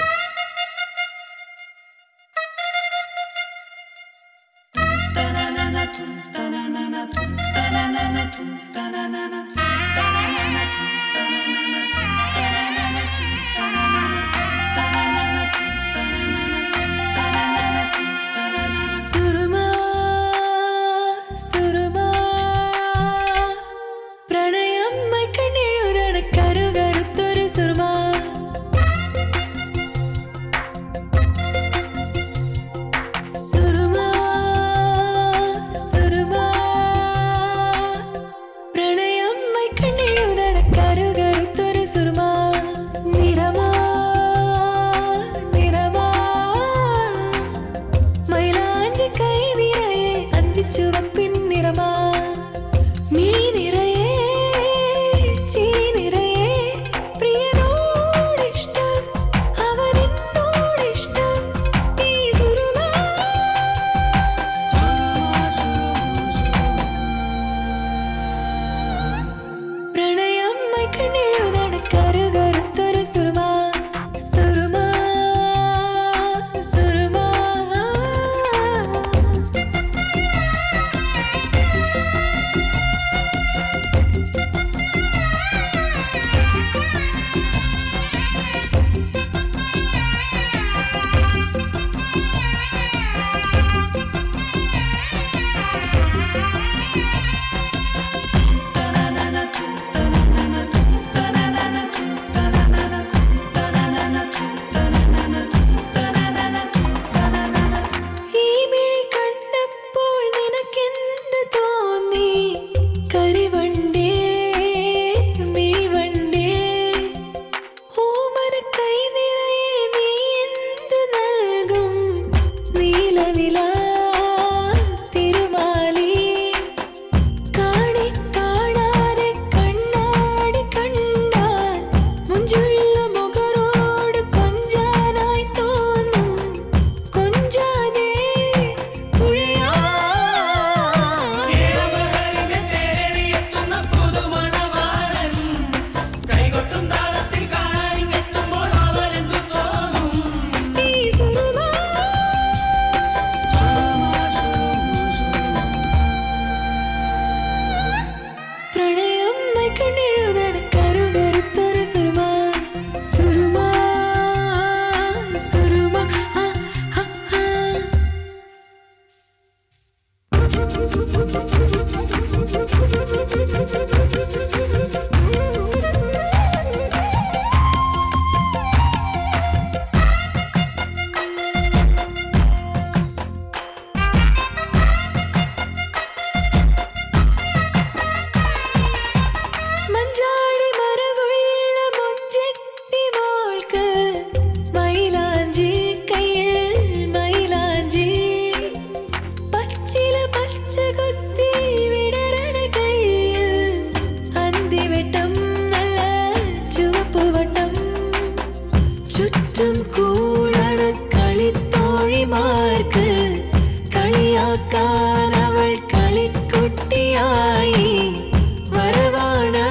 S12: കളിവട്ടം നല്ല ചുവപ്പുവട്ടം ചുറ്റും കൂടണ കളിത്തോഴിമാർക്ക് കളിയാക്കാൻ അവൾ കളിക്കുട്ടിയായി വരവാണ്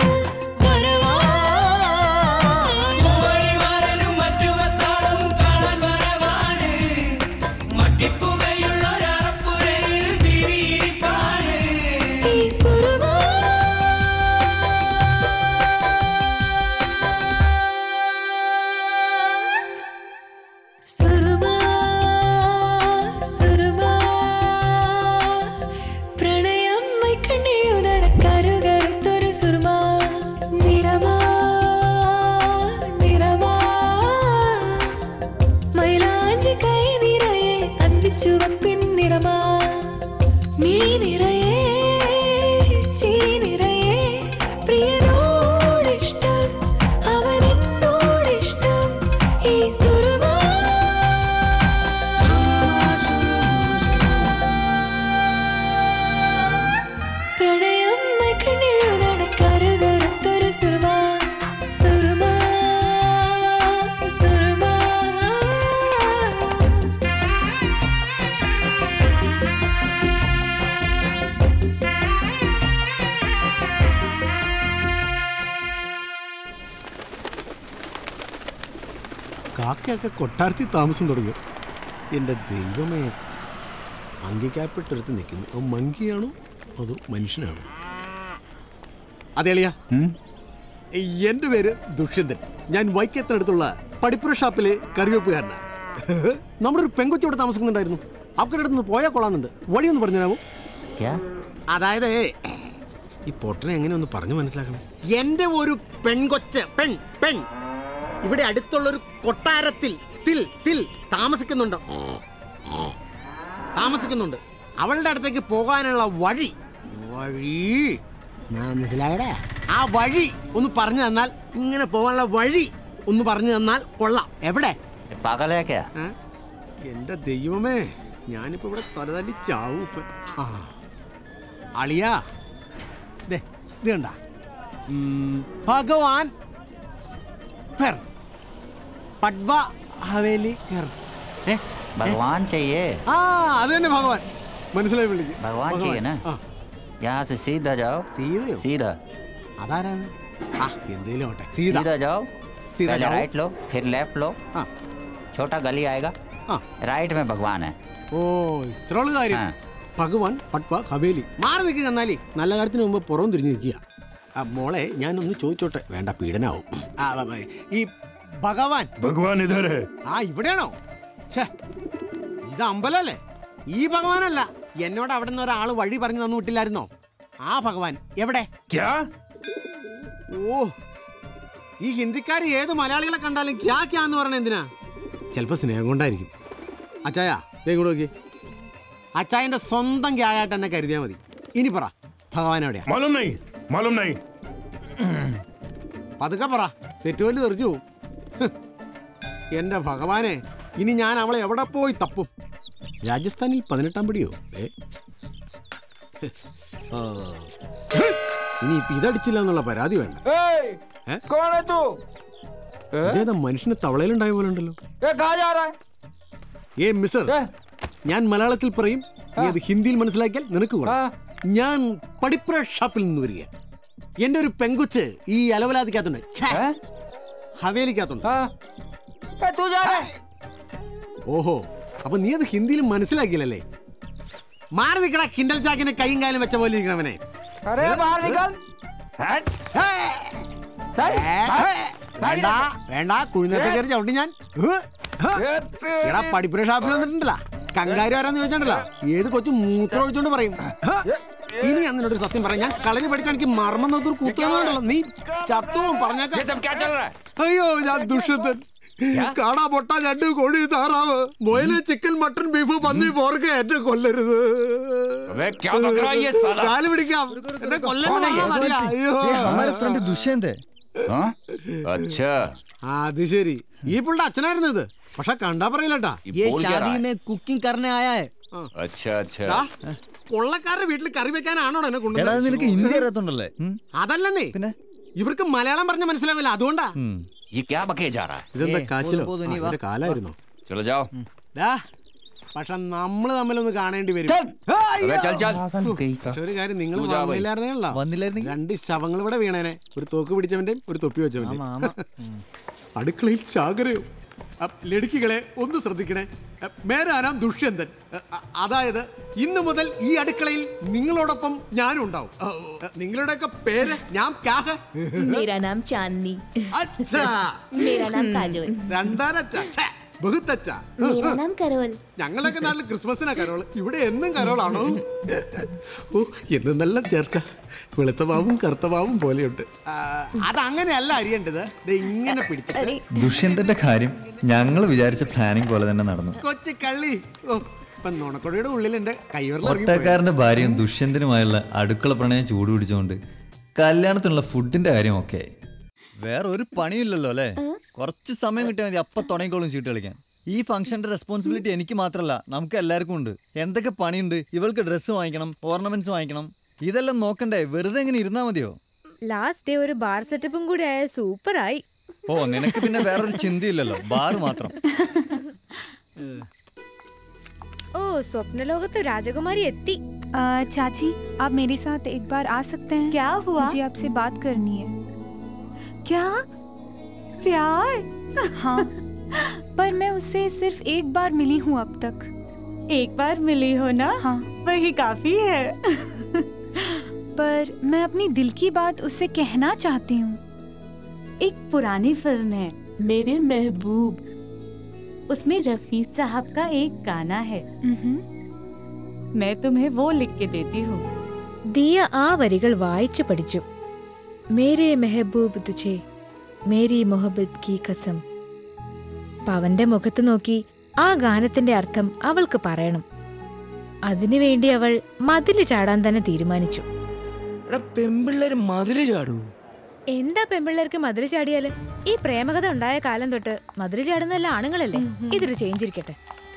S13: കാക്കയൊക്കെ കൊട്ടാരത്തിൽ താമസം തുടങ്ങി. എൻ്റെ ദൈവമേ, മങ്കിക്കാൽപ്പെട്ടെടുത്ത് നിൽക്കുന്നു. അത് മങ്കിയാണോ അതോ മനുഷ്യനാണോ? അതേളിയാ, എൻ്റെ പേര് ദുഷ്യന്തൻ. ഞാൻ വൈക്കത്തിനടുത്തുള്ള പടിപ്പുര ഷാപ്പിലെ കറിവെപ്പുകാരനാണ്. നമ്മുടെ ഒരു പെങ്കൊച്ചോടെ താമസിക്കുന്നുണ്ടായിരുന്നു. അവരുടെ അടുത്ത് നിന്ന് പോയാൽ കൊള്ളാന്നുണ്ട്. വഴിയൊന്ന് പറഞ്ഞുതരാമോ? അതായത് ഈ പൊട്ടനെ എങ്ങനെ ഒന്ന് പറഞ്ഞു മനസ്സിലാക്കണം. എൻ്റെ ഒരു പെൺകൊച്ച് പെൺ പെൺ ഇവിടെ അടുത്തുള്ളൊരു കൊട്ടാരത്തിൽ തിൽ തിൽ താമസിക്കുന്നുണ്ട് താമസിക്കുന്നുണ്ട് അവളുടെ അടുത്തേക്ക് പോകാനുള്ള വഴി വഴി മനസ്സിലായടാ? ആ വഴി ഒന്ന് പറഞ്ഞു തന്നാൽ, ഇങ്ങനെ പോകാനുള്ള വഴി ഒന്ന് പറഞ്ഞു തന്നാൽ കൊള്ളാം. എവിടെ? എന്റെ ദൈവമേ, ഞാനിപ്പോ ഇവിടെ തലതല്ലി ചാവും ഇപ്പൊ. ആ അളിയാ, ദേ ഇത് കണ്ട ഭഗവാൻ घर पटवा हवेली घर ए
S16: भगवान चाहिए।
S13: हाँ अदे ने भगवान മനസ്സിലായി വിളിക്ക്.
S16: भगवान चाहिए ना? यहाँ से सीधा जाओ.
S13: सीधे
S16: सीधा
S13: അതാരാണ്? ആ എന്തേലും ആവട്ടെ. सीधा
S16: सीधा जाओ.
S13: सीधा
S16: पहले
S13: जाओ.
S16: राइट लो, फिर लेफ्ट लो.
S13: हाँ
S16: छोटा गली आएगा.
S13: हाँ
S16: राइट में भगवान है.
S13: ഓ ഇത്രയുള്ള കാര്യം. ഭഗവാൻ പട്വ ഹവേലി. മാറി നിൽക്കുക. എന്നാലേ നല്ല കാര്യത്തിന് മുമ്പ് പുറം തിരിഞ്ഞു നിൽക്കുക. മോളെ ഞാനൊന്ന് ചോദിച്ചോട്ടെ, വേണ്ട പീഡനാവും. ഈ ഭഗവാൻ
S6: ഭഗവാൻ ഇതേ
S13: ആ ഇവിടെയാണോ? ഇത് അമ്പലല്ലേ? ഈ ഭഗവാനല്ല. എന്നോട് അവിടെ നിന്ന് ഒരാൾ വഴി പറഞ്ഞു തന്നു വിട്ടില്ലായിരുന്നോ? ആ ഭഗവാൻ എവിടെ? ഓ ഈ ഹിന്ദിക്കാർ ഏത് മലയാളികളെ കണ്ടാലും ക്യാ ക്യാ എന്ന് പറഞ്ഞ എന്തിനാ? ചിലപ്പോ സ്നേഹം കൊണ്ടായിരിക്കും. അച്ചായ ദേ കൂടെ നോക്കി. അച്ചായന്റെ സ്വന്തം ക്യായായിട്ട് എന്നെ കരുതിയാൽ മതി. ഇനി പറ ഭഗവാൻ എവിടെയാ? പതുക്കെ പറ, സെറ്റ് വല്ലു തെറിച്ചു പോവും. എന്റെ ഭഗവാനെ, ഇനി ഞാൻ അവളെ എവിടെ പോയി തപ്പും? രാജസ്ഥാനിൽ പതിനെട്ടാം പിടിയോ? ഏ ഇനി ഇപ്പൊ ഇതടിച്ചില്ല എന്നുള്ള പരാതി വേണ്ട. ഇതേതാ മനുഷ്യന് തവളയിലുണ്ടായ പോലെ ഉണ്ടല്ലോ. ഏ മിസ്റ്റർ, ഞാൻ മലയാളത്തിൽ പറയും, നീ അത് ഹിന്ദിയിൽ മനസ്സിലാക്കിയാൽ നിനക്ക് കൊള്ളാം. ഞാൻ പടിപ്പുര ഷാപ്പിൽ നിന്ന് വരിക. എന്റെ ഒരു പെങ്കുച്ച് ഈ അലവലാതിക്കകത്തുണ്ട്, ഹവേലിക്കകത്തുണ്ട്. ഓഹോ, അപ്പൊ നീ അത് ഹിന്ദിയിൽ മനസ്സിലാക്കിയില്ലല്ലേ? മാറി നിൽക്കണ കിൻഡൽ ചാക്കിനെ കൈയും കാലും വെച്ച പോലെ ഇരിക്കണവനെ. വേണ്ട വേണ്ട, കുഴിനത്തെ കയറി ചവിട്ടി ഞാൻ. എടാ പടിപ്പുര ഷാപ്പിൽ വന്നിട്ടുണ്ടല്ലോ, കങ്കാരി ആരാന്ന് ചോദിച്ചിട്ടുണ്ടല്ലോ, ഏത് കൊച്ചു മൂത്രം ഒഴിച്ചോണ്ട് പറയും. ഇനി ഞാൻ നിന്നോട് സത്യം പറയാം, ഞാൻ കളരി പഠിച്ചാൽ എനിക്ക് മർമ്മം നോക്കൊരു കൂത്തുണ്ടല്ലോ, നീ ചത്തുവും പറഞ്ഞേക്കാം. അയ്യോ ഞാൻ ദുഷ്യന്തൻ. കാണാ പൊട്ട രണ്ട് കോഴി താറാവ് മൊയില് ചിക്കൻ മട്ടൺ ബീഫ് പന്നി പോർക്ക് എന്നെ കൊല്ലരുത്. കാല് പിടിക്കാം, എന്നെ കൊല്ലരുത്.
S11: ദുഷ്യന്തേ.
S13: അത് ശരി, ഈ പുള്ളിയുടെ അച്ഛനായിരുന്നു ഇത്. പക്ഷെ കണ്ടാ പറയില്ലട്ടാ.
S10: ये शादी में कुकिंग करने आया है.
S8: अच्छा अच्छा
S13: കൊള്ളക്കാരുടെ വീട്ടിൽ കറി വെക്കാനാണോ എന്നെ
S11: എടാ
S13: കൊണ്ടുവന്നത്?
S11: നിനക്ക് ഹിന്ദി അറിയാത്തോണ്ടല്ലേ ഉം.
S13: അതല്ലെന്നേ
S11: പിന്നെ
S13: ഇവർക്ക് മലയാളം പറഞ്ഞ മനസ്സിലാവില്ല, അതുകൊണ്ടാ.
S11: ഉം.
S8: ये क्या बके जा रहा है?
S13: ഇതെന്താ കാച്ചിലോ?
S10: പോതു, നീ വാ.
S13: അതിന്റെ കാലായിരുന്നോ?
S8: चलो जाओ।
S13: ഡാ, പക്ഷെ നമ്മള് തമ്മിലൊന്ന് കാണേണ്ടി വരും. ആ, അയ്യോ.
S8: चल चल।
S13: പക്ഷെ ഒരു കാര്യം, നിങ്ങൾ
S8: തൂ ജാ ബൈ.
S13: വന്നില്ലായിരുന്നല്ലോ,
S11: വന്നില്ലായിരുന്നെങ്കിൽ
S13: രണ്ട് ശവങ്ങൾ ഇവിടെ വീണേനെ. ഒരു തോക്ക് പിടിച്ചവന്റെയും ഒരു തൊപ്പി വെച്ചവന്റെയും. അടുക്കളയിൽ ചാകരയോ? അപ്പ് ലടുക്കികളെ ഒന്ന് ശ്രദ്ധിക്കണേ. അപ്പ് മേരാ നാം ദുഷ്യന്തൻ. അ- അ- അതായത് ഇന്ന് മുതൽ ഈ അടുക്കളയിൽ നിങ്ങളോടൊപ്പം ഞാനും ഉണ്ടാവും. അ, നിങ്ങളുടെയൊക്കെ പേര് ഞാൻ ക്യാ ഹെ?
S17: मेरा नाम चांदनी।
S13: അച്ഛാ.
S17: मेरा नाम काजोल।
S13: രണ്ടാനച്ഛാ. ഛേ, ബഹുത്ത് അച്ഛാ.
S17: मेरा नाम करोल।
S13: ഞങ്ങളുടെയൊക്കെ നാട്ടിൽ ക്രിസ്മസിനാ കരോള്, ഇവിടെ എന്നും കരോളാണോ? ഓ, എന്നെല്ലാം ചേർക്ക. വെളുത്ത പാവും കറുത്ത പാവും പോലെയുണ്ട്. ആ, അതങ്ങനെയല്ല അറിയേണ്ടത്. ദേ ഇങ്ങനെ പിടിച്ചിട്ട്
S11: ദുഷ്യന്തന്റെ കാര്യം ഞങ്ങൾ വിചാരിച്ച പ്ലാനിങ് പോലെ തന്നെ നടന്നു.
S13: കൊച്ചു കള്ളി. ഓ, ഇപ്പൊ നുണക്കൊടിയുടെ ഉള്ളിൽ എന്റെ കൈവറിൽ
S11: ഒട്ടക്കാരന്റെ ഭാര്യയും ദുഷ്യന്തനുമായുള്ള അടുക്കള പ്രണയം ചൂട് പിടിച്ചുകൊണ്ട് കല്യാണത്തിനുള്ള ഫുഡിന്റെ കാര്യം ഒക്കെ ആയി. വേറെ ഒരു പണിയില്ലല്ലോ അല്ലേ? കുറച്ച് സമയം കിട്ടിയാൽ മതി, അപ്പൊ തുടങ്ങിക്കോളും ചീട്ട് കളിക്കാൻ. ഈ ഫംഗ്ഷന്റെ റെസ്പോൺസിബിലിറ്റി എനിക്ക് മാത്രമല്ല, നമുക്ക് എല്ലാവർക്കും ഉണ്ട്. എന്തൊക്കെ പണിയുണ്ട്, ഇവൾക്ക് ഡ്രസ്സ് വാങ്ങിക്കണം, ഓർണമെന്റ്സ് വാങ്ങിക്കണം, ഇതെല്ലാം നോക്കണ്ടേ? വെറുതെ എങ്ങനെ ഇരുന്നാ മതിയോ?
S5: ലാസ്റ്റ് ഡേ ഒരു ബാർ സെറ്റപ്പും കൂടി ആയ സൂപ്പറായി.
S11: ഓ, നിനക്ക് പിന്നെ വേറൊരു ചിന്തയില്ലല്ലോ, ബാർ മാത്രം.
S5: ഓ, സ്വപ്നലോകത്ത് രാജകുമാരി എത്തി.
S4: आ, चाची आप मेरे साथ एक बार आ सकते हैं?
S15: क्या हुआ?
S4: मुझे आपसे बात करनी है।
S15: क्या प्यार?
S4: हाँ, पर मैं उससे सिर्फ एक बार मिली हूँ अब तक।
S15: एक बार मिली हो ना?
S4: हाँ,
S15: वही काफी है।
S4: पर मैं अपनी दिल की बात उससे कहना चाहती हूँ।
S15: एक पुरानी फिल्म है मेरे महबूब, उसमें रफी साहब का एक गाना है, मैं तुम्हें वो लिख के देती हूँ।
S5: ദിയ ആ വരികൾ വായിച്ചു പഠിച്ചു. മേരെ മെഹബൂബ് തുझे മേരി മൊഹബത്ത് കി കസം. പവന്റെ മുഖത്ത് നോക്കി ആ ഗാനത്തിന്റെ അർത്ഥം അവൾക്ക് പറയണം. അതിനുവേണ്ടി അവൾ മതില് ചാടാൻ തന്നെ തീരുമാനിച്ചു.
S1: പെമ്പിള്ളേര് മതില് ചാടൂ?
S5: എന്താ പെമ്പിള്ളേർക്ക് മതില് ചാടിയാല്? ഈ പ്രേമകഥ ഉണ്ടായ കാലം തൊട്ട് മതില് ചാടുന്നല്ല ആണുങ്ങളല്ലേ. ഇതൊരു ചേഞ്ച് ഇരിക്കട്ടെ.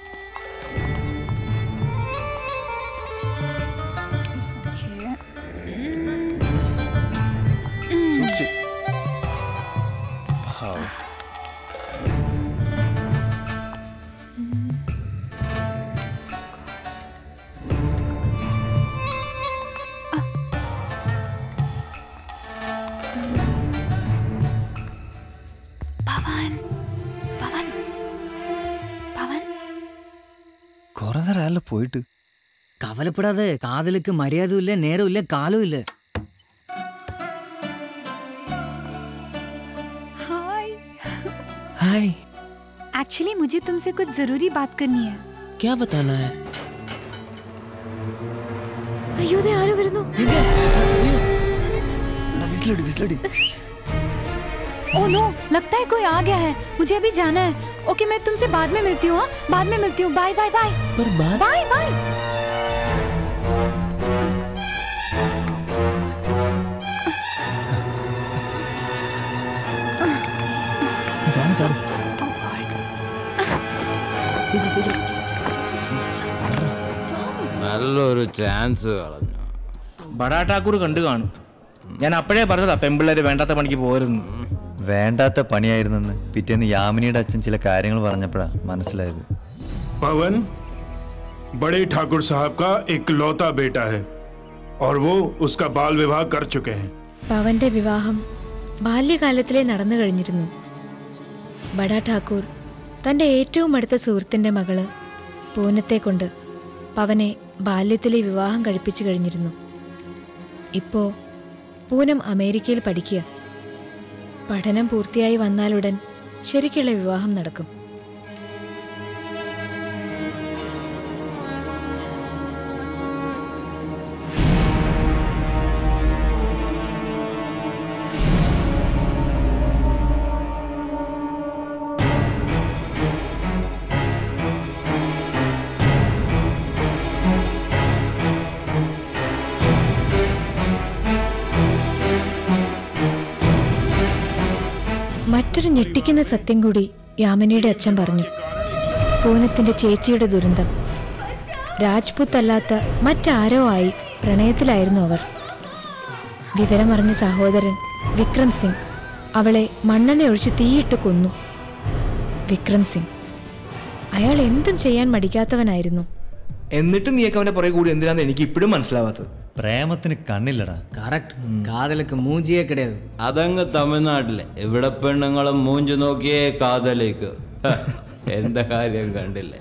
S11: കുറെ നേരം പോയിട്ട്.
S10: കവലപ്പെടാതെ, കാതലുക്ക് മര്യാദയും ഇല്ല, നേരവും ഇല്ല, കാലവും ഇല്ല.
S4: हाय।
S10: हाय।
S4: एक्चुअली मुझे तुमसे कुछ जरूरी बात करनी है।
S10: क्या बताना है?
S5: അയ്യോ, ദേ ആരോ വരുന്നു.
S4: ओह नो, लगता है कोई आ गया है। मुझे अभी जाना है। ओके, मैं तुमसे बाद में मिलती हूँ। हाँ, बाद में मिलती हूँ। Bye bye bye.
S10: पर बात
S4: बाय बाय।
S9: നല്ലൊരു ചാൻസ് കളഞ്ഞു.
S1: ബഡാ ഠാക്കൂർ കണ്ടു കാണും. ഞാൻ അപ്പോഴേ പറഞ്ഞതാ പെമ്പിള്ളേര് വേണ്ടാത്ത പണിക്ക് പോരുന്നു.
S11: വേണ്ടാത്ത പണിയായിരുന്നെന്ന് പിറ്റേന്ന് യാമിനിയുടെ അച്ഛൻ ചില കാര്യങ്ങൾ പറഞ്ഞപ്പോഴാ മനസ്സിലായത്.
S6: पवन बड़े ठाकुर साहब का इकलौता बेटा है और वो उसका बाल विवाह कर चुके हैं.
S5: പവന്റെ വിവാഹം ബാല്യകാലത്തിലേ നടന്നു കഴിഞ്ഞിരുന്നു. ബഡാ ഠാക്കൂർ തന്റെ ഏറ്റവും അടുത്ത സുഹൃത്തിന്റെ മകള് പൂനത്തെ കൊണ്ട് പവനെ ബാല്യത്തിലെ വിവാഹം കഴിപ്പിച്ചു കഴിഞ്ഞിരുന്നു. ഇപ്പോ പൂനം അമേരിക്കയിൽ പഠിക്കുക. പഠനം പൂർത്തിയായി വന്നാലുടൻ ശരിക്കുള്ള വിവാഹം നടക്കും. മറ്റൊരു ഞെട്ടിക്കുന്ന സത്യം കൂടി യാമിനിയുടെ അച്ഛൻ പറഞ്ഞു. പൂനത്തിന്റെ ചേച്ചിയുടെ ദുരന്തം. രാജ്പുത്ത് അല്ലാത്ത മറ്റാരോ ആയി പ്രണയത്തിലായിരുന്നു അവർ. വിവരമറിഞ്ഞ സഹോദരൻ വിക്രം സിംഗ് അവളെ മണ്ണെണ്ണ ഒഴിച്ച് തീയിട്ട് കൊന്നു. വിക്രം സിംഗ് അയാൾ എന്തും ചെയ്യാൻ മടിക്കാത്തവനായിരുന്നു.
S1: എന്നിട്ട് നീയൊക്കെ അവന്റെ പുറകെ കൂടി എന്തിനാന്ന് എനിക്ക് ഇപ്പോഴും മനസ്സിലാവാത്തത്.
S11: പ്രേമത്തിന് കണ്ണില്ലടാ.
S10: കറക്റ്റ്. കാതലക്ക് മൂഞ്ചിയേ കിടയത്.
S9: അതങ്ങ് തമിഴ്നാട്ടിലെ ഇവിടെ പെണ്ണുങ്ങളും മൂഞ്ചു നോക്കിയേ കാതലേക്ക്. എന്റെ കാര്യം കണ്ടില്ലേ?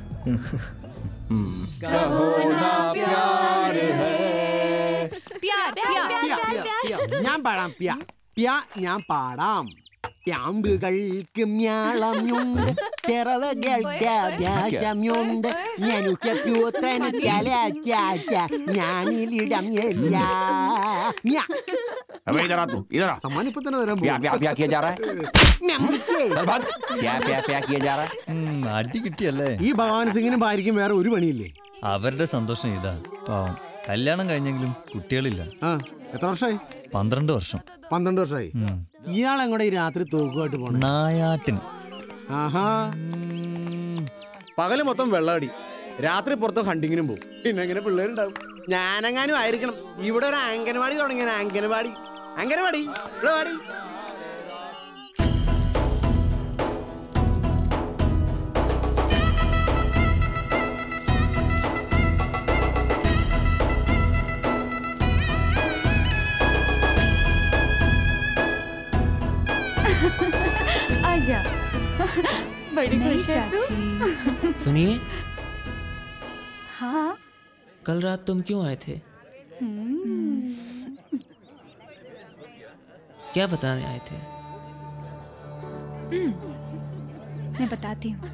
S13: ഞാൻ പാടാം പ്യ പ്യ ഞാൻ പാടാം. പ്യാമ്പുകൾക്ക് മ്യാളമുണ്ട്, പിറവകൾക്ക് ആകാശമുണ്ട്, ഞനുക്കപ്യൂത്രന് തലച്ചാച്ച ഞാനിലിടം എല്ലാം.
S8: अबे इधर आ तू, इधर आ।
S13: सम्मान इപ്പൊ തന്നെ തരാൻ
S8: प्या प्या प्या किया जा रहा है। चल भाग। प्या प्या प्या किया जा रहा है।
S11: അടി കിട്ടിയല്ലേ?
S13: ഈ ഭഗവാൻ സിംഗിനും ഭാര്യയ്ക്കും വേറെ ഒരു പണിയില്ലേ?
S11: അവരുടെ സന്തോഷം ഇതാ. പാവം കല്യാണം കഴിഞ്ഞെങ്കിലും കുട്ടികളില്ല.
S13: എത്ര വർഷമായി?
S11: പന്ത്രണ്ട് വർഷം.
S13: പന്ത്രണ്ട് വർഷമായി. ഇയാൾ എങ്ങോട്ട് ഈ രാത്രി തോക്കുമായിട്ട് പോണ?
S11: നായാട്ടിന്.
S13: ആഹാ. പകല് മൊത്തം വെള്ളാടി, രാത്രി പുറത്ത് ഹണ്ടിങ്ങിനും പോകും. പിന്നെ എങ്ങനെ പിള്ളേരുണ്ടാവും? ഞാനെങ്ങാനും ആയിരിക്കണം. ഇവിടെ ഒരു അംഗനവാടി തുടങ്ങിയ അംഗനവാടി അംഗനവാടി ഇവിടെ വാടി.
S15: आजा। बड़ी खुश है तू।
S18: सुनिए,
S15: हाँ
S18: कल रात तुम क्यों आए थे? क्या बताने आए थे?
S4: मैं बताती हूँ.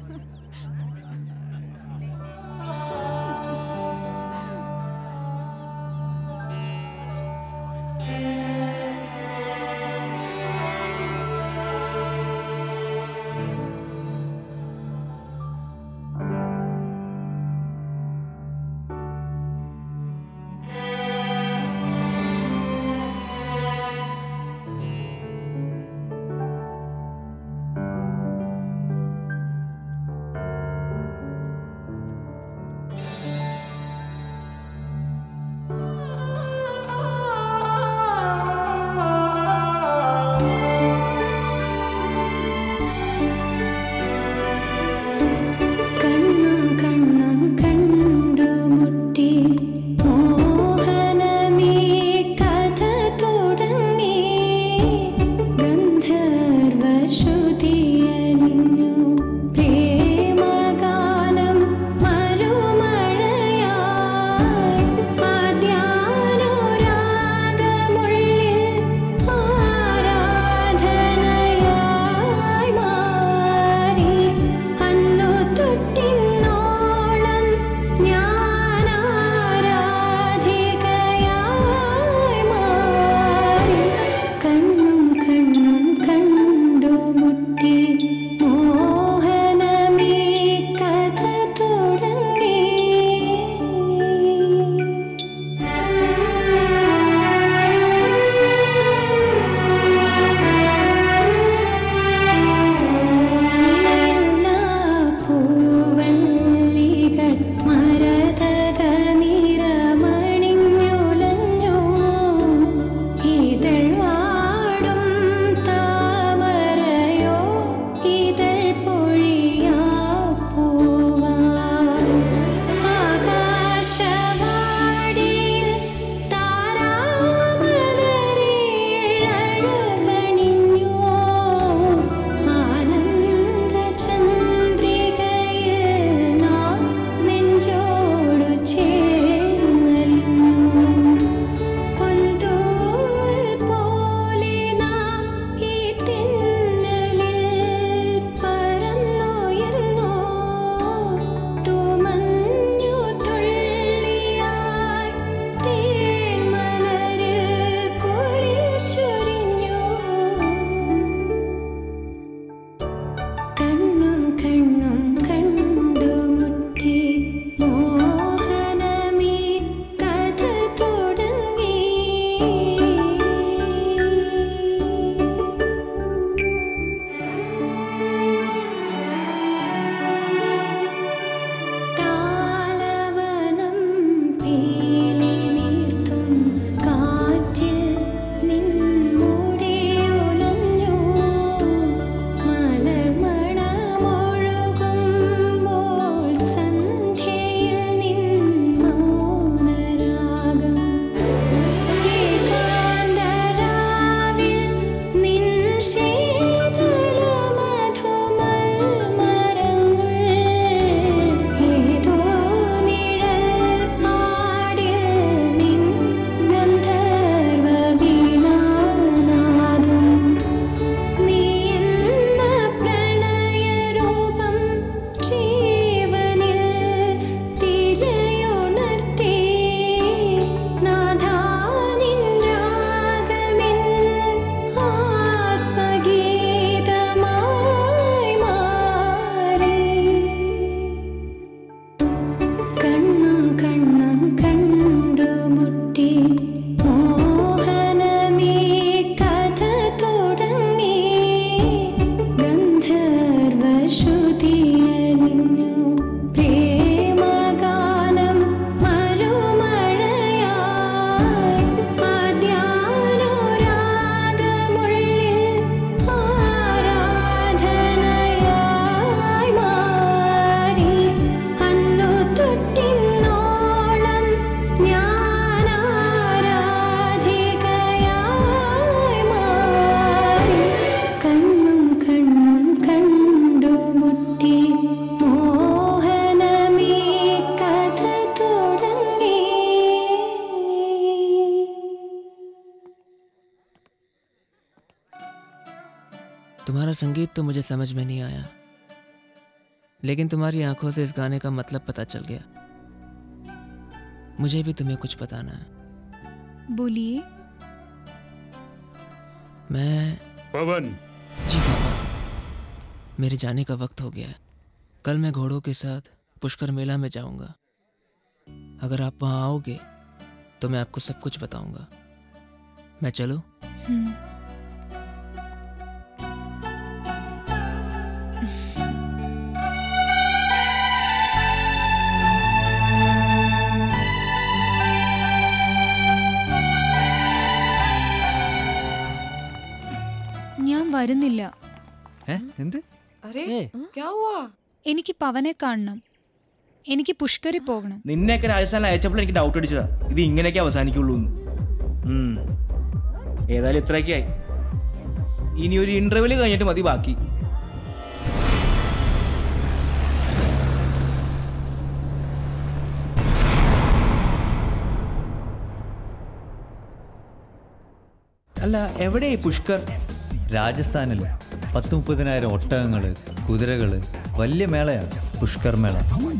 S18: तुम्हारा संगीत तो मुझे समझ में नहीं आया, लेकिन तुम्हारी आंखों से इस गाने का मतलब पता चल गया। मुझे भी तुम्हें कुछ बताना है।
S4: बोलिए।
S18: मैं
S6: पवन।
S18: जी पापा, मेरे जाने का वक्त हो गया है। कल मैं घोड़ों के साथ पुष्कर मेला में जाऊंगा। अगर आप वहां आओगे तो मैं आपको सब कुछ बताऊंगा। मैं चलूं?
S4: ഞാൻ വരുന്നില്ല.
S11: എന്ത്?
S7: अरे क्या हुआ?
S4: എനിക്ക് പവനെ കാണണം. എനിക്ക് പുഷ്കരി പോകണം.
S1: നിന്നെയൊക്കെ രാജസ്ഥാനിൽ അയച്ചപ്പോൾ എനിക്ക് ഡൗട്ട് അടിച്ചതാ ഇത് ഇങ്ങനെയൊക്കെ അവസാനിക്കുള്ളൂ എന്ന്. ഏതായാലും ഇത്രയൊക്കെ ആയി. ഇനി ഒരു ഇന്റർവ്യൂല് കഴിഞ്ഞിട്ട് മതി ബാക്കി. അല്ല എവിടെയായി പുഷ്കർ?
S11: രാജസ്ഥാനിൽ പത്ത് മുപ്പതിനായിരം ഒട്ടകങ്ങള്, കുതിരകള്, വലിയ മേളയാണ് പുഷ്കർ മേള.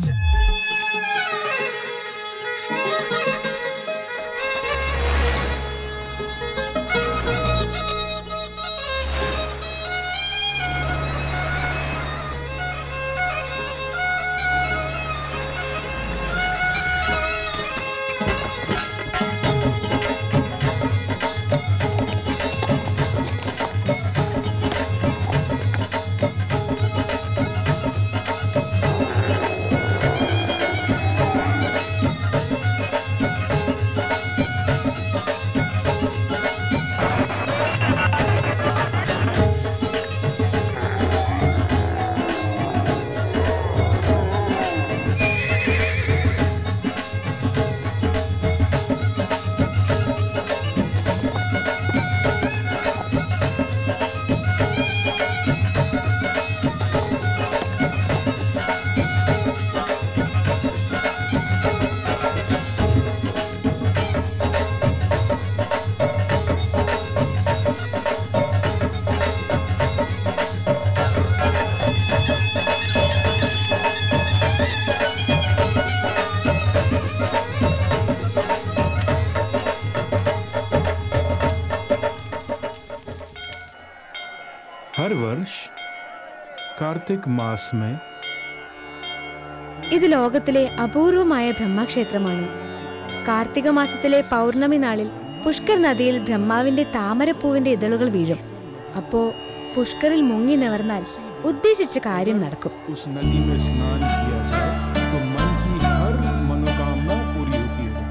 S6: हर वर्ष कार्तिक मास में
S5: ഇത് ലോകത്തിലെ അപൂർവമായ ബ്രഹ്മക്ഷേത്രമാണ്. കാർത്തിക മാസത്തിലെ പൗർണമി നാളിൽ പുഷ്കർ നദിയിൽ ബ്രഹ്മാവിന്റെ താമരപ്പൂവിന്റെ ഇതളുകൾ വീഴും. അപ്പോ പുഷ്കറിൽ മുങ്ങി നിവർന്നാൽ ഉദ്ദേശിച്ച കാര്യം നടക്കും.
S6: उस नदी में स्नान किया जाए तो मन की हर मनोकामना पूरी होती है.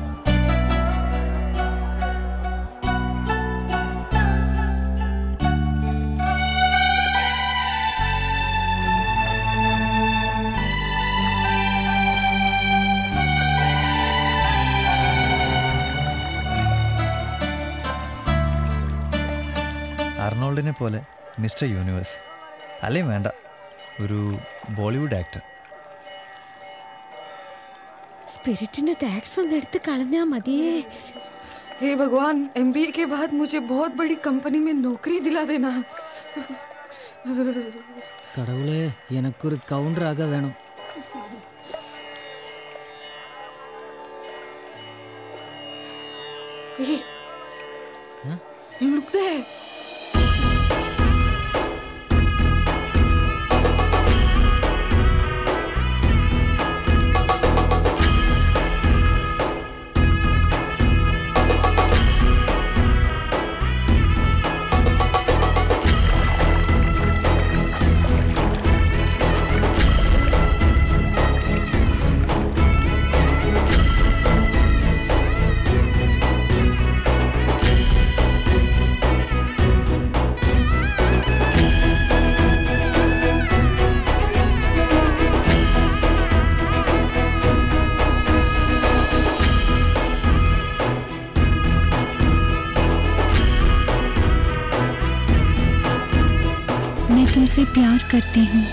S11: അർണോൾഡിനെ പോലെ മിസ്റ്റർ യൂണിവേഴ്സ് അല്ലെങ്കിൽ വേണ്ട ഒരു ബോളിവുഡ് ആക്ടർ.
S5: സ്പിരിറ്റിന്റെ ടാക്സ് ഒന്ന് എടുത്ത് കളഞ്ഞാ മതിയേ.
S7: हे भगवान, एमबीए के बाद मुझे बहुत बड़ी कंपनी में नौकरी दिला देना.
S10: கடவுளே, எனக்கு ஒரு கவுண்டர் ஆக வேணும்.
S7: Hey, you look there.
S4: मैं तुमसे प्यार करती हूँ.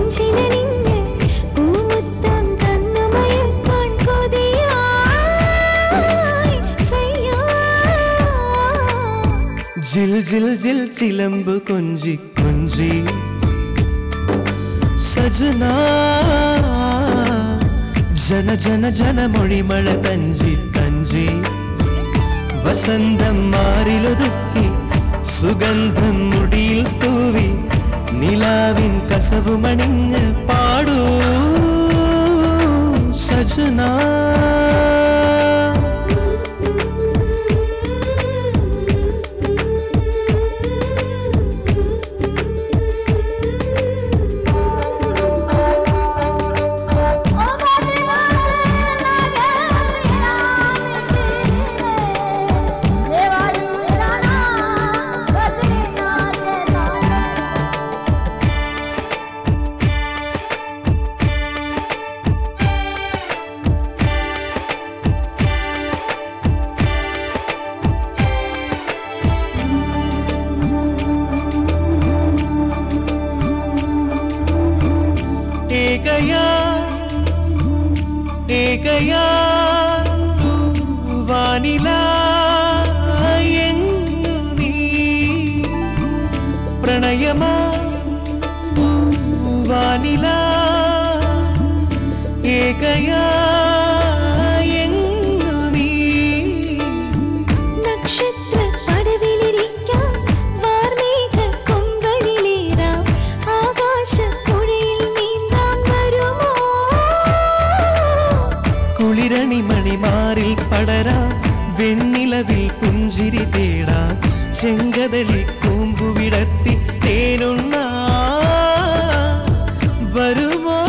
S12: നെഞ്ചിലണിഞ്ഞ് പൂമുത്തം തന്നു മയക്കാൻ കൊതിയായി സയ്യാ.
S19: ജിൽ ജിൽ ജിൽ ചിലമ്പ് കൊഞ്ചി കൊഞ്ചി സജനാ ജന ജന ജന മൊഴിമഴ തഞ്ചി തഞ്ചി വസന്തം മാറിലൊതുക്കി സുഗന്ധം മുടിയിൽ തൂവി നിലാവിൻ കസവുമണിഞ്ഞ് പാടൂ സജനാ. ഏകയാ ഏകയാ വാനിലായെങ്ങു നീ പ്രണയമാ വാനില ഏകയാ
S12: നക്ഷത്ര പടവിലിരിക്കാം വാർമേഘ കൊമ്പനിലേറാം ആകാശപ്പുഴയിൽ നീന്താൻ വരുമോ
S19: കുളിരണി മണിമാറിൽ പടരാം വെണ്ണിലവിൽ പുഞ്ചിരി തേടാം ചെങ്കതളി കൂമ്പുവിടത്തി തേനുണ്ണ വരുമോ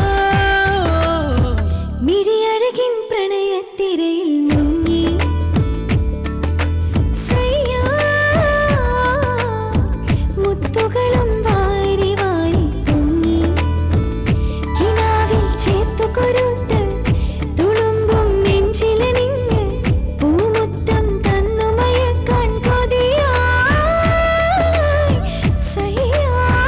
S12: മിഴിയഴകിൻ പ്രണയത്തിരയിൽ മുങ്ങി സയ്യാ മുത്തുകളും വാരി വാരി പൊങ്ങി കിനാവിൽ ചേർത്തു കൊരുത്ത് തുളുമ്പും നെഞ്ചിലണിഞ്ഞ് പൂമുത്തം തന്നു മയക്കാൻ കൊതിയായി സയ്യാ.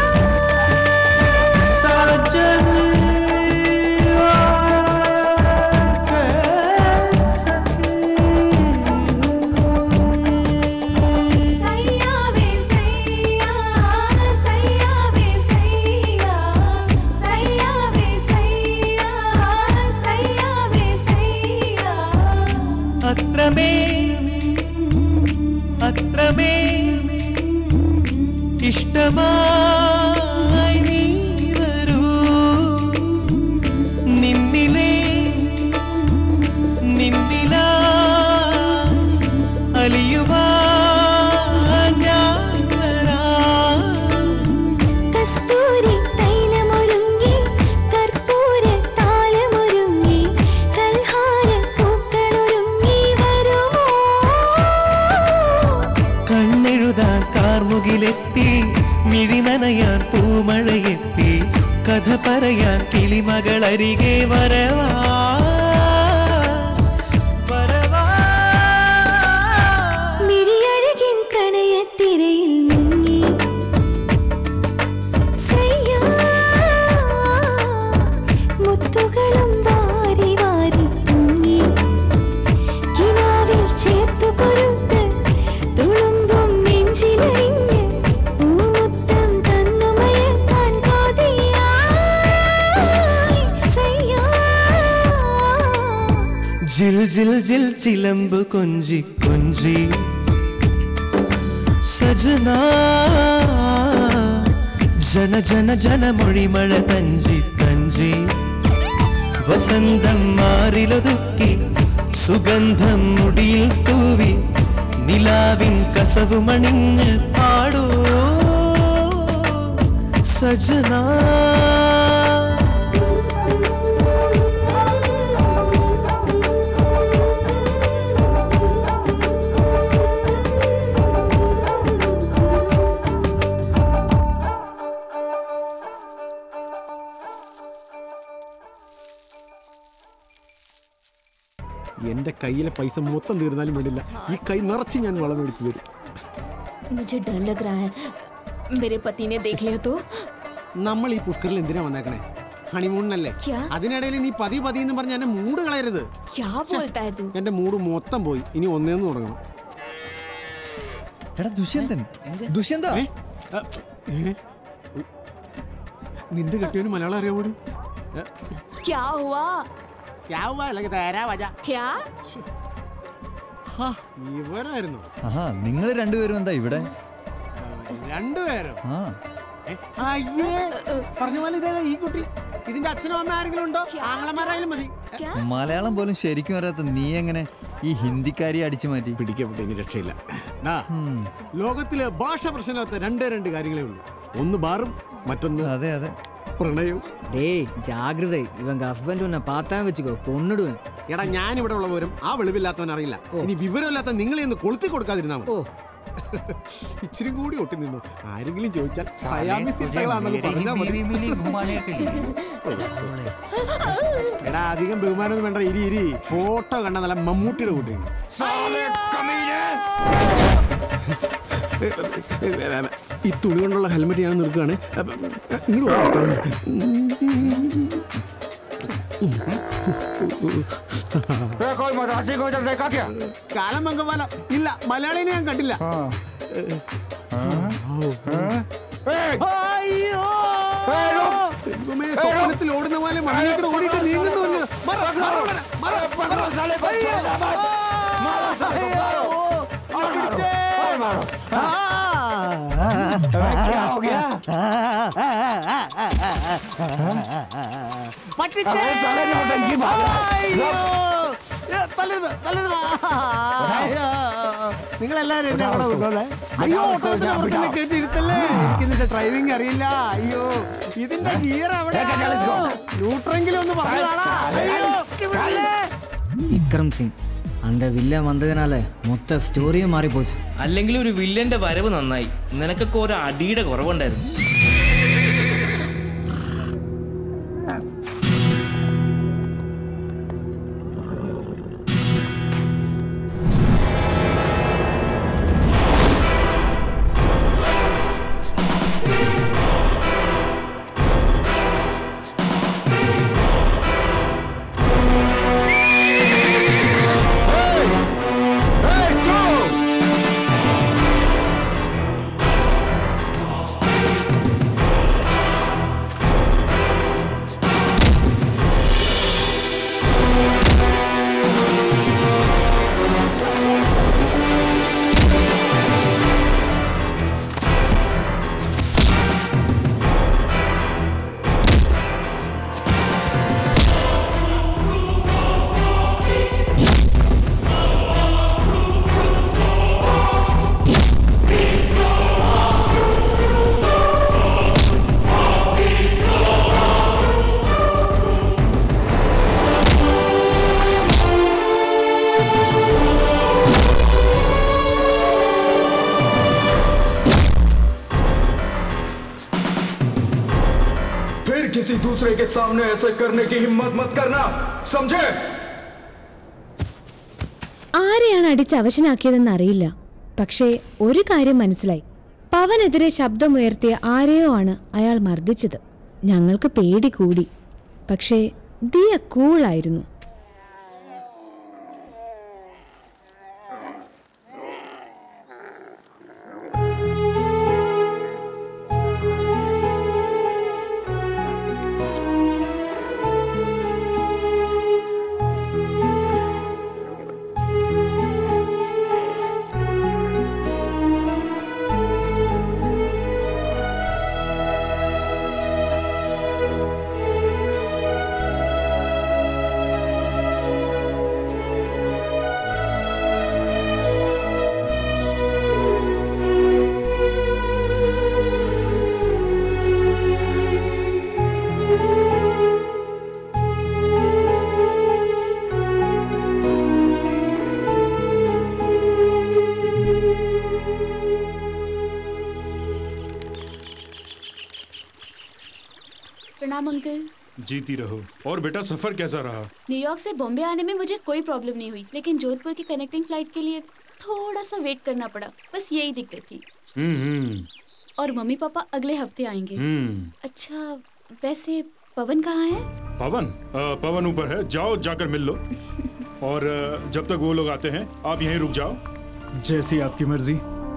S19: അത്രമേ അത്രമേ ഇഷ്ടമായി നീ വരൂ നിന്നിലേ നിന്നിലാ അലിയുവാൻ ഞാൻ വരാം.
S12: കസ്തൂരി തൈലമൊരുങ്ങി കർപ്പൂര താലമൊരുങ്ങി കൽഹാര പൂക്കളൊരുങ്ങി വരുമോ
S19: കണ്ണെഴുതാൻ കാർമുകിലെത്തി മിഴിനനയാൻ പൂമഴയെത്തി കഥ പറയാൻ കിളിമകളരികെ വരവാ വരവാ.
S12: മിഴിയഴകിൻ പ്രണയത്തിരയിൽ മുങ്ങി സയ്യാ മുത്തുകളും വാരി വാരി പൊങ്ങി കിനാവിൽ ചേർത്തു കൊരുത്ത് തുളുമ്പും നെഞ്ചിലണിഞ്ഞ് പൂമുത്തം തന്നു മയക്കാൻ കൊതിയായി സയ്യാ.
S19: ജിൽ ജിൽ ജിൽ ചിലമ്പ് കൊഞ്ചി കൊഞ്ചി സജനാ ജന ജന ജന മൊഴിമഴ തഞ്ചി തഞ്ചി വസന്തം മാറിലൊതുക്കി സുഗന്ധം മുടിയിൽ തൂവി നിലാവിൻ കസവുമണിഞ്ഞ് പാടോ സജനാ.
S13: എന്റെ കയ്യിലെ പൈസ മൊത്തം തീർന്നാലും വേണ്ടില്ല ഈ കൈ നിറച്ച് ഞാൻ വളം മേടിച്ചു തരും.
S17: मुझे डर लग रहा है मेरे पति ने देख लिया तो.
S13: നമ്മൾ ഈ പുഷ്കറിൽ എന്തിനാ വന്നേക്കണേ? ഹണിമൂണിനല്ലേ അതിനിടയിൽ നീ പതി പതി എന്ന് പറഞ്ഞ എന്റെ മൂഡ് കളയരുത്. എന്റെ മൂഡ് മൊത്തം പോയി. ഇനി ഒന്നേന്ന് തുടങ്ങണം.
S11: എടാ ദുഷ്യന്തൻ, ദുഷ്യന്ത
S13: നിന്റെ കെട്ടിയവന് മലയാളം അറിയാവൂടി? ഇവരായിരുന്നു.
S11: ആഹാ, നിങ്ങൾ രണ്ടുപേരും എന്താ ഇവിടെ?
S13: രണ്ടുപേരും അയ്യേ പറഞ്ഞ പോലെ ഇതേ ഈ കുട്ടി. ഇതിന്റെ അച്ഛനും അമ്മ ആരെങ്കിലും ഉണ്ടോ? ആങ്ങളമാരായാലും മതി.
S11: മലയാളം പോലും ശരിക്കും അറിയാത്ത നീ എങ്ങനെ ഈ ഹിന്ദിക്കാരിയെ അടിച്ചു മാറ്റി?
S13: പിടിക്കപ്പെട്ട ഇനി രക്ഷയില്ല. ലോകത്തിലെ ഭാഷ പ്രശ്നമില്ലാത്ത രണ്ടേ രണ്ട് കാര്യങ്ങളേ ഉള്ളൂ. ഒന്ന് ബാറും, മറ്റൊന്ന്
S11: അതെ അതെ
S13: പ്രണയവും.
S10: டேய் ஜாகிரதை, இவங்க ஹஸ்பண்ட் உன்னை பார்த்தான் வச்சுக்கோ, കൊന്നിടുവൻ.
S13: എടാ ഞാൻ ഇവിടെ ഉള്ളവരും ആ വെളിവില്ലാത്തവൻ അറിയില്ല. ഇനി വിവരമില്ലാത്ത നിങ്ങളെ ഒന്ന് കൊളുത്തി കൊടുക്കാതിരുന്നാ മതി. ഇച്ചിരി കൂടി ഒട്ടി നിന്നു. ആരെങ്കിലും ചോദിച്ചാൽ സയാമി സിദ്ധകളാണെന്ന് പറഞ്ഞാൽ മതി. എടാ അധികം ബഹുമാനമൊന്നും വേണ്ട. ഇരി ഇരി. ഫോട്ടോ കണ്ട നല്ല മമ്മൂട്ടിയുടെ കൂട്ടിയാണ്. ഈ തുണി കൊണ്ടുള്ള ഹെൽമെറ്റ് ഞാൻ നിൽക്കുകയാണ്. കാലം മംഗവാലം ഇല്ല, മലയാളിനെ ഞാൻ കണ്ടില്ല. സ്വപ്നത്തിൽ ഓടുന്ന പോലെ മണ്ണിലേക്ക് ഓടിയിട്ട് നീങ്ങുന്നു. നിങ്ങളെല്ലാരും എന്നെ അവിടെ കൊണ്ടുപോകേ. അയ്യോ ഓട്ടോത്തിന് അവർക്കെന്നെ കയറ്റി ഇരുത്തല്ലേ. എനിക്കിതിന്റെ ഡ്രൈവിംഗ് അറിയില്ല. അയ്യോ ഇതിന്റെ ഗിയർ അവിടെ. ന്യൂട്രെങ്കിലും ഒന്ന് പറഞ്ഞാളാ.
S10: விக்ரம் சிங் அந்த வில்லன் வந்ததுனால மொத்த സ്റ്റോറിയും മാറിപ്പോச்சு.
S1: അല്ലെങ്കിൽ ഒരു വില്ലന്റെ വരവ് നന്നായി. നിനക്കൊക്കെ ഒരു അടിയുടെ കുറവുണ്ടായിരുന്നു.
S20: किसी दूसरे के सामने ऐसे करने की हिम्मत मत करना, समझे?
S5: ആരെയാണ് അടിച്ച് അവശനാക്കിയതെന്ന് അറിയില്ല. പക്ഷേ ഒരു കാര്യം മനസ്സിലായി. പവനെതിരെ ശബ്ദമുയർത്തിയ ആരെയോ ആണ് അയാൾ മർദ്ദിച്ചത്. ഞങ്ങൾക്ക് പേടി കൂടി. പക്ഷേ ദിയ കൂളായിരുന്നു.
S21: प्रणाम अंकल।
S6: जीती रहो। और बेटा सफर कैसा रहा?
S21: न्यूयॉर्क से बॉम्बे आने में मुझे कोई प्रॉब्लम नहीं हुई, लेकिन जोधपुर की कनेक्टिंग फ्लाइट के लिए थोड़ा सा वेट करना पड़ा, बस यही दिक्कत थी।
S6: हम्म
S21: और मम्मी पापा अगले हफ्ते आएंगे।
S6: हम्म
S21: अच्छा वैसे पवन कहाँ है?
S6: पवन अ, पवन ऊपर है, जाओ जाकर मिल लो। और अ, जब तक वो लोग आते हैं आप यहीं रुक जाओ।
S3: जैसी आपकी मर्जी।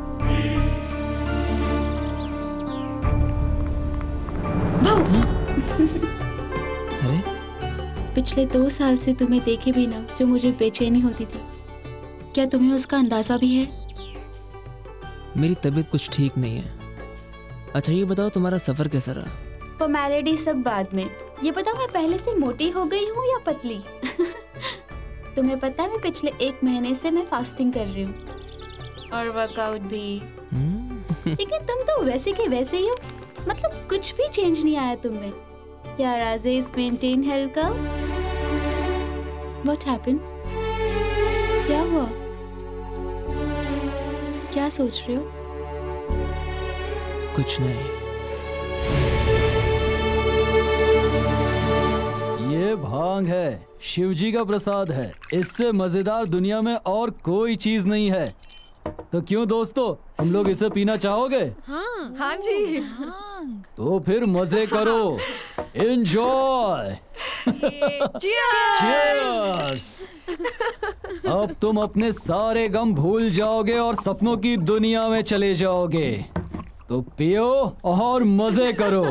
S18: अरे
S21: पिछले दो साल से तुम्हें देखे बिना जो मुझे बेचैनी होती थी, क्या तुम्हें उसका अंदाजा भी है?
S18: मेरी तबीयत कुछ ठीक नहीं है। अच्छा ये बताओ तुम्हारा सफर कैसा रहा?
S21: फॉर्मेलिटी सब बाद में, ये बताओ मैं पहले से मोटी हो गई हूँ या पतली? तुम्हें पता है मैं पिछले एक महीने से मैं फास्टिंग कर रही हूँ और वर्कआउट भी। लेकिन तुम तो वैसे के वैसे ही हो, मतलब कुछ भी चेंज नहीं आया तुम में। क्या राजेश मेंटेन हेल्थ का? What happened? क्या हुआ? क्या सोच रहे हो?
S18: कुछ नहीं।
S22: ये भांग है, शिवजी का प्रसाद है। इससे मजेदार दुनिया में और कोई चीज नहीं है। तो क्यों दोस्तों, हम लोग इसे पीना चाहोगे?
S7: हाँ हाँ जी।
S22: तो फिर मजे करो। एंजॉय। चीयर्स। अब तुम अपने सारे गम भूल जाओगे और सपनों की दुनिया में चले जाओगे। तो पियो और मजे करो।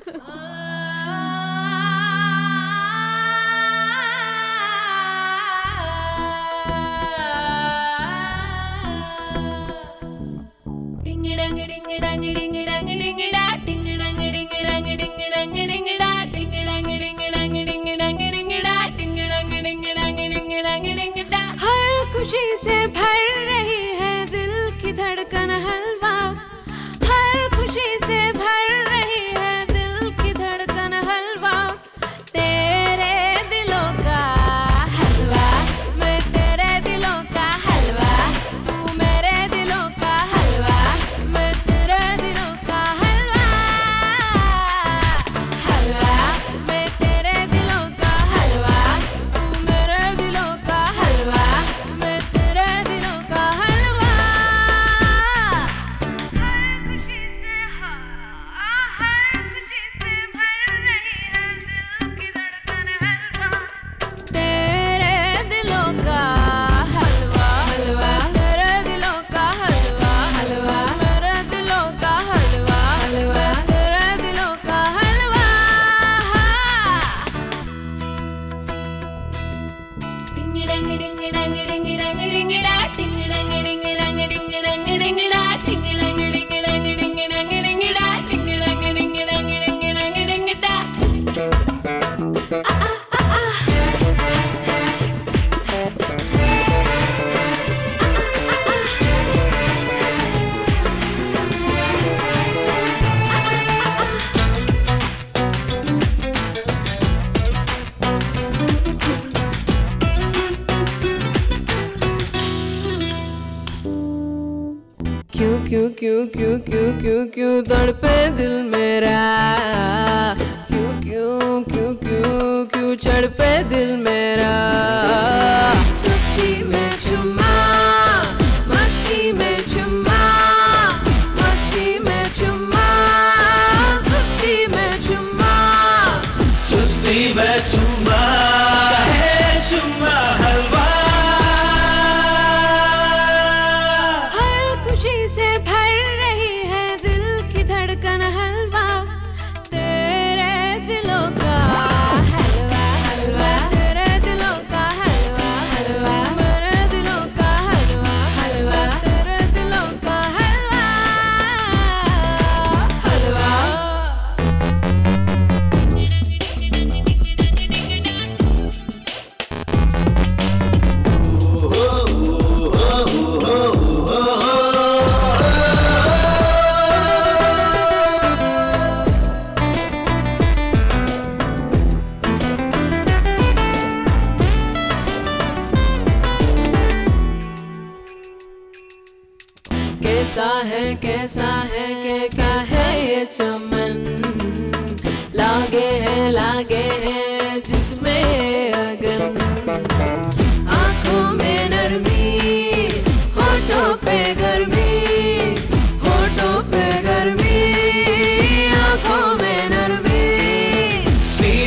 S12: हर खुशी से भर रही है दिल की धड़कन हलवा, हर खुशी से भर रही है दिल की धड़कन हलवा। तेरे दिलों का हलवा, मैं तेरे दिलों का हलवा, तू मेरे दिलों का हलवा, मैं तेरे दिलों का हलवा। हलवा मैं तेरे दिलों का हलवा, तू मेरे दिलों का हलवा, मैं तेरे दिलों का हलवा। तेरे दिलों का हलवा, हलवा तेरे दिलों का हलवा, हलवा मेरे दिलों का हलवा, हलवा तेरे दिलों का हलवा। डिंग डंग डिंग डंग डिंग डंग डिंग डा, डिंग डंग डिंग डंग डिंग डंग डिंग डा, डिंग डंग डिंग डंग डिंग डंग डिंग डा, डिंग डंग डिंग डंग डिंग डंग डिंग डा।
S23: क्यों क्यों क्यों क्यों क्यों क्यों क्यों तड़पे दिल मेरा, क्यों क्यों क्यों क्यों क्यों चढ़ पे दिल मेरा। सुस्ती में चुम्मा, मस्ती में चुम्मा, मस्ती में चुम्मा, सुस्ती में चुम्मा,
S19: सुस्ती में चुम्मा है चुम्मा हलवा।
S12: हर खुशी से भर रही है दिल की धड़कन हलवा। तेरे दिलों का हलवा, हलवा तेरे दिलों का हलवा, हलवा मेरे दिलों का हलवा, हलवा तेरे दिलों का हलवा। हलवा
S23: कैसा है कैसा है कैसा है ये चमन, लागे है लागे है जिसमें ये अगन। आँखों में नरमी, होठों पे गर्मी, होठों पे गर्मी, आँखों में नरमी।
S19: सी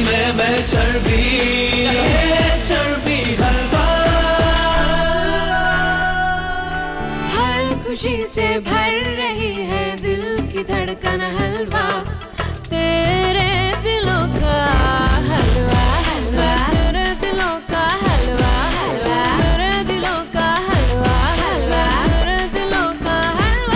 S23: धड़कन हलवा तेरे दिलों का हलवा हलवा तेरे दिलों का हलवा हलवा तेरे दिलों का हलवा हलवा तेरे दिलों का हलवा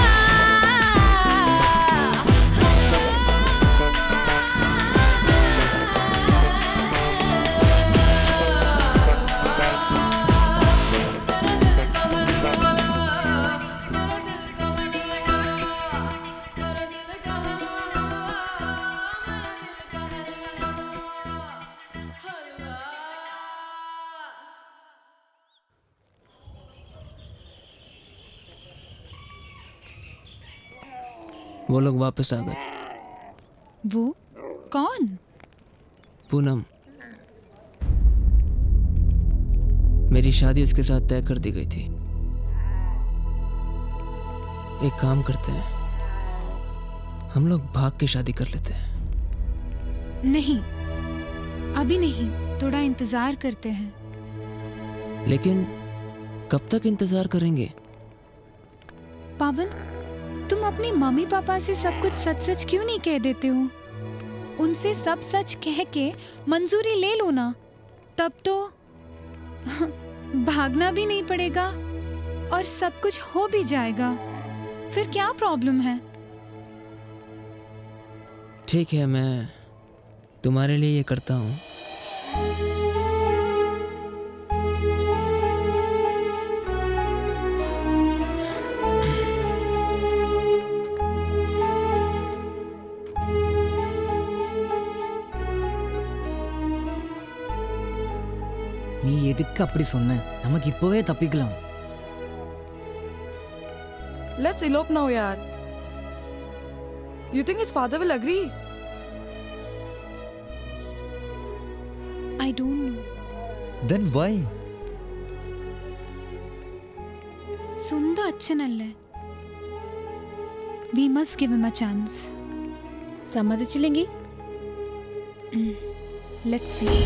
S18: वो लोग वापस आ गए।
S4: वो कौन?
S18: पूनम। मेरी शादी उसके साथ तय कर दी गई थी। एक काम करते हैं, हम लोग भाग के शादी कर लेते हैं।
S4: नहीं, अभी नहीं, थोड़ा इंतजार करते हैं।
S18: लेकिन कब तक इंतजार करेंगे?
S4: पावन, तुम अपनी मम्मी पापा से सब कुछ सच सच क्यों नहीं कह देते हो? उनसे सब सच कह के मंजूरी ले लो ना, तब तो भागना भी नहीं पड़ेगा और सब कुछ हो भी जाएगा। फिर क्या प्रॉब्लम है?
S18: ठीक है, मैं तुम्हारे लिए ये करता हूँ।
S10: நீ எதுக்கு அப்படி சொன்ன? நமக்கு இப்போவே தப்பிக்கலாம்.
S7: Let's elope now, yaar. You think his father will agree?
S4: I don't know.
S11: Then why?
S4: Sunda അച്ഛനല്ലേ? We must give him a chance.
S5: സമ്മതിച്ചില്ലെങ്കിൽ?
S4: Let's see.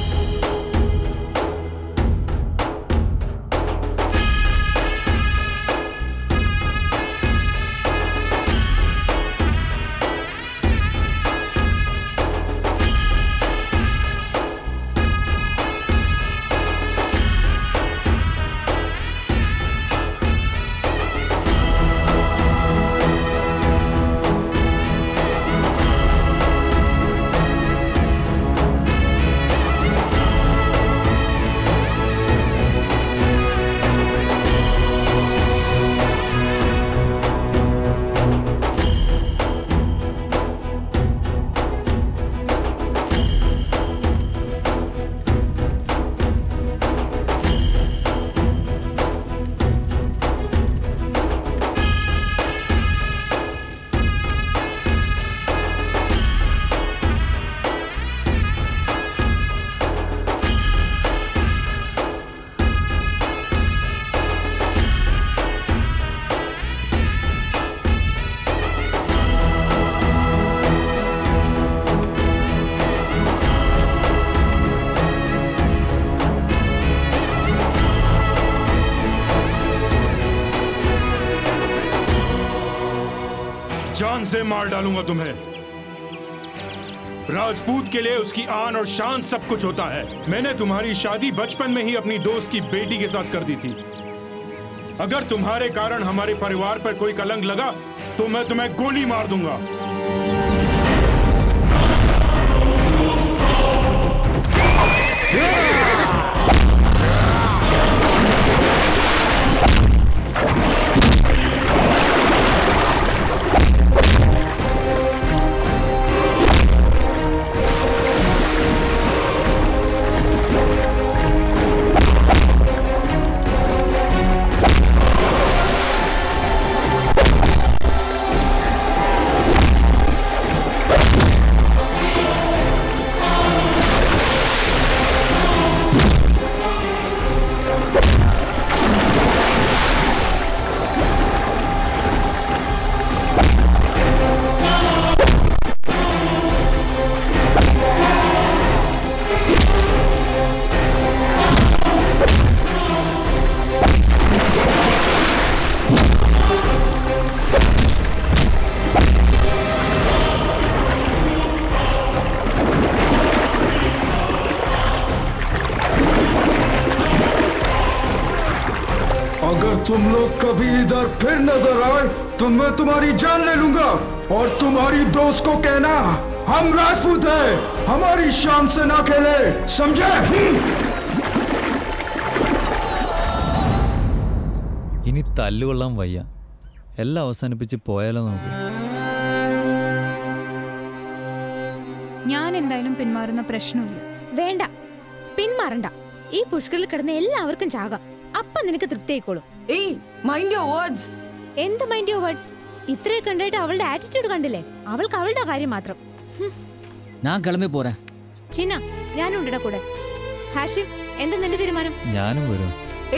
S6: जान से मार डालूंगा तुम्हें। राजपूत के लिए उसकी आन और शान सब कुछ होता है। मैंने तुम्हारी शादी बचपन में ही अपनी दोस्त की बेटी के साथ कर दी थी। अगर तुम्हारे कारण हमारे परिवार पर कोई कलंक लगा तो मैं तुम्हें गोली मार दूंगा।
S20: तुम लोग कभी इधर फिर नजर आए तो मैं तुम्हारी जान ले लूंगा। और तुम्हारी दोस्त को कहना हम राजपूत हैं, हमारी शान से ना खेले, समझे?
S11: ഇനി തല്ലുകൊള്ളാൻ വയ്യ, എല്ലാം അവസാനിപ്പിച്ച് പോയാലോ നമുക്ക്?
S4: ഞാൻ എന്തായാലും പിന്മാറുന്ന പ്രശ്നമില്ല.
S5: വേണ്ട, പിന്മാറണ്ട. ഈ പുഷ്കറിൽ കിടന്ന് എല്ലാവർക്കും ചാകാം. അപ്പൊ നിനക്ക് തൃപ്തിയായിക്കോളും. എന്ത് മൈൻഡ് യുവർ വേർഡ്സ്? ഇത്രയൊക്കെ കണ്ടിട്ട് അവളുടെ ആറ്റിറ്റ്യൂഡ് കണ്ടില്ലേ? അവൾക്ക് അവളുടെ കാര്യം മാത്രം.
S10: ഞാൻ കിളമ്പി പോരാ.
S5: ചിന്ന, ഞാനുണ്ടടാ കൂടെ. ഹാഷിം, എന്താ നിന്റെ തീരുമാനം?
S11: ഞാനും വരും.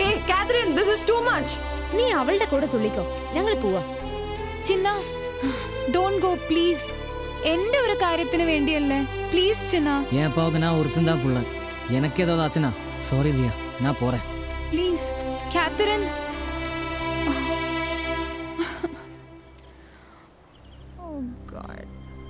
S5: നീ അവളുടെ കൂടെ തുള്ളിക്കോ, ഞങ്ങൾ പോവാ.
S4: Chinna, don't go please. എന്റെ ഒരു കാര്യത്തിന് വേണ്ടിയല്ലേ, പ്ലീസ് ചിന്ന.
S10: ஏன் அப்பாவுக்கு நான் ஒருத்தன் தான் புள்ள. எனக்கு ஏதாவது ஆச்சுனா சாரி தியா, நான் போறேன்.
S4: Please Catherine. Oh God.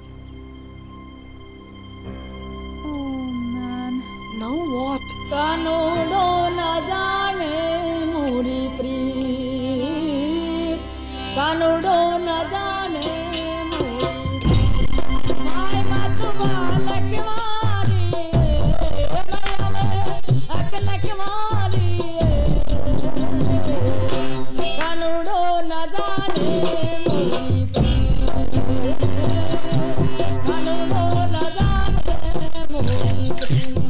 S4: Oh man.
S7: Now what?
S23: कानूडो न जाने मोरी प्रीत, कानूडो न जाने मोरी माय मत बालक मारी, माया में अकलक मारी, कानूडो न जाने मोरी प्रीत, कानूडो न जाने मोरी प्रीत।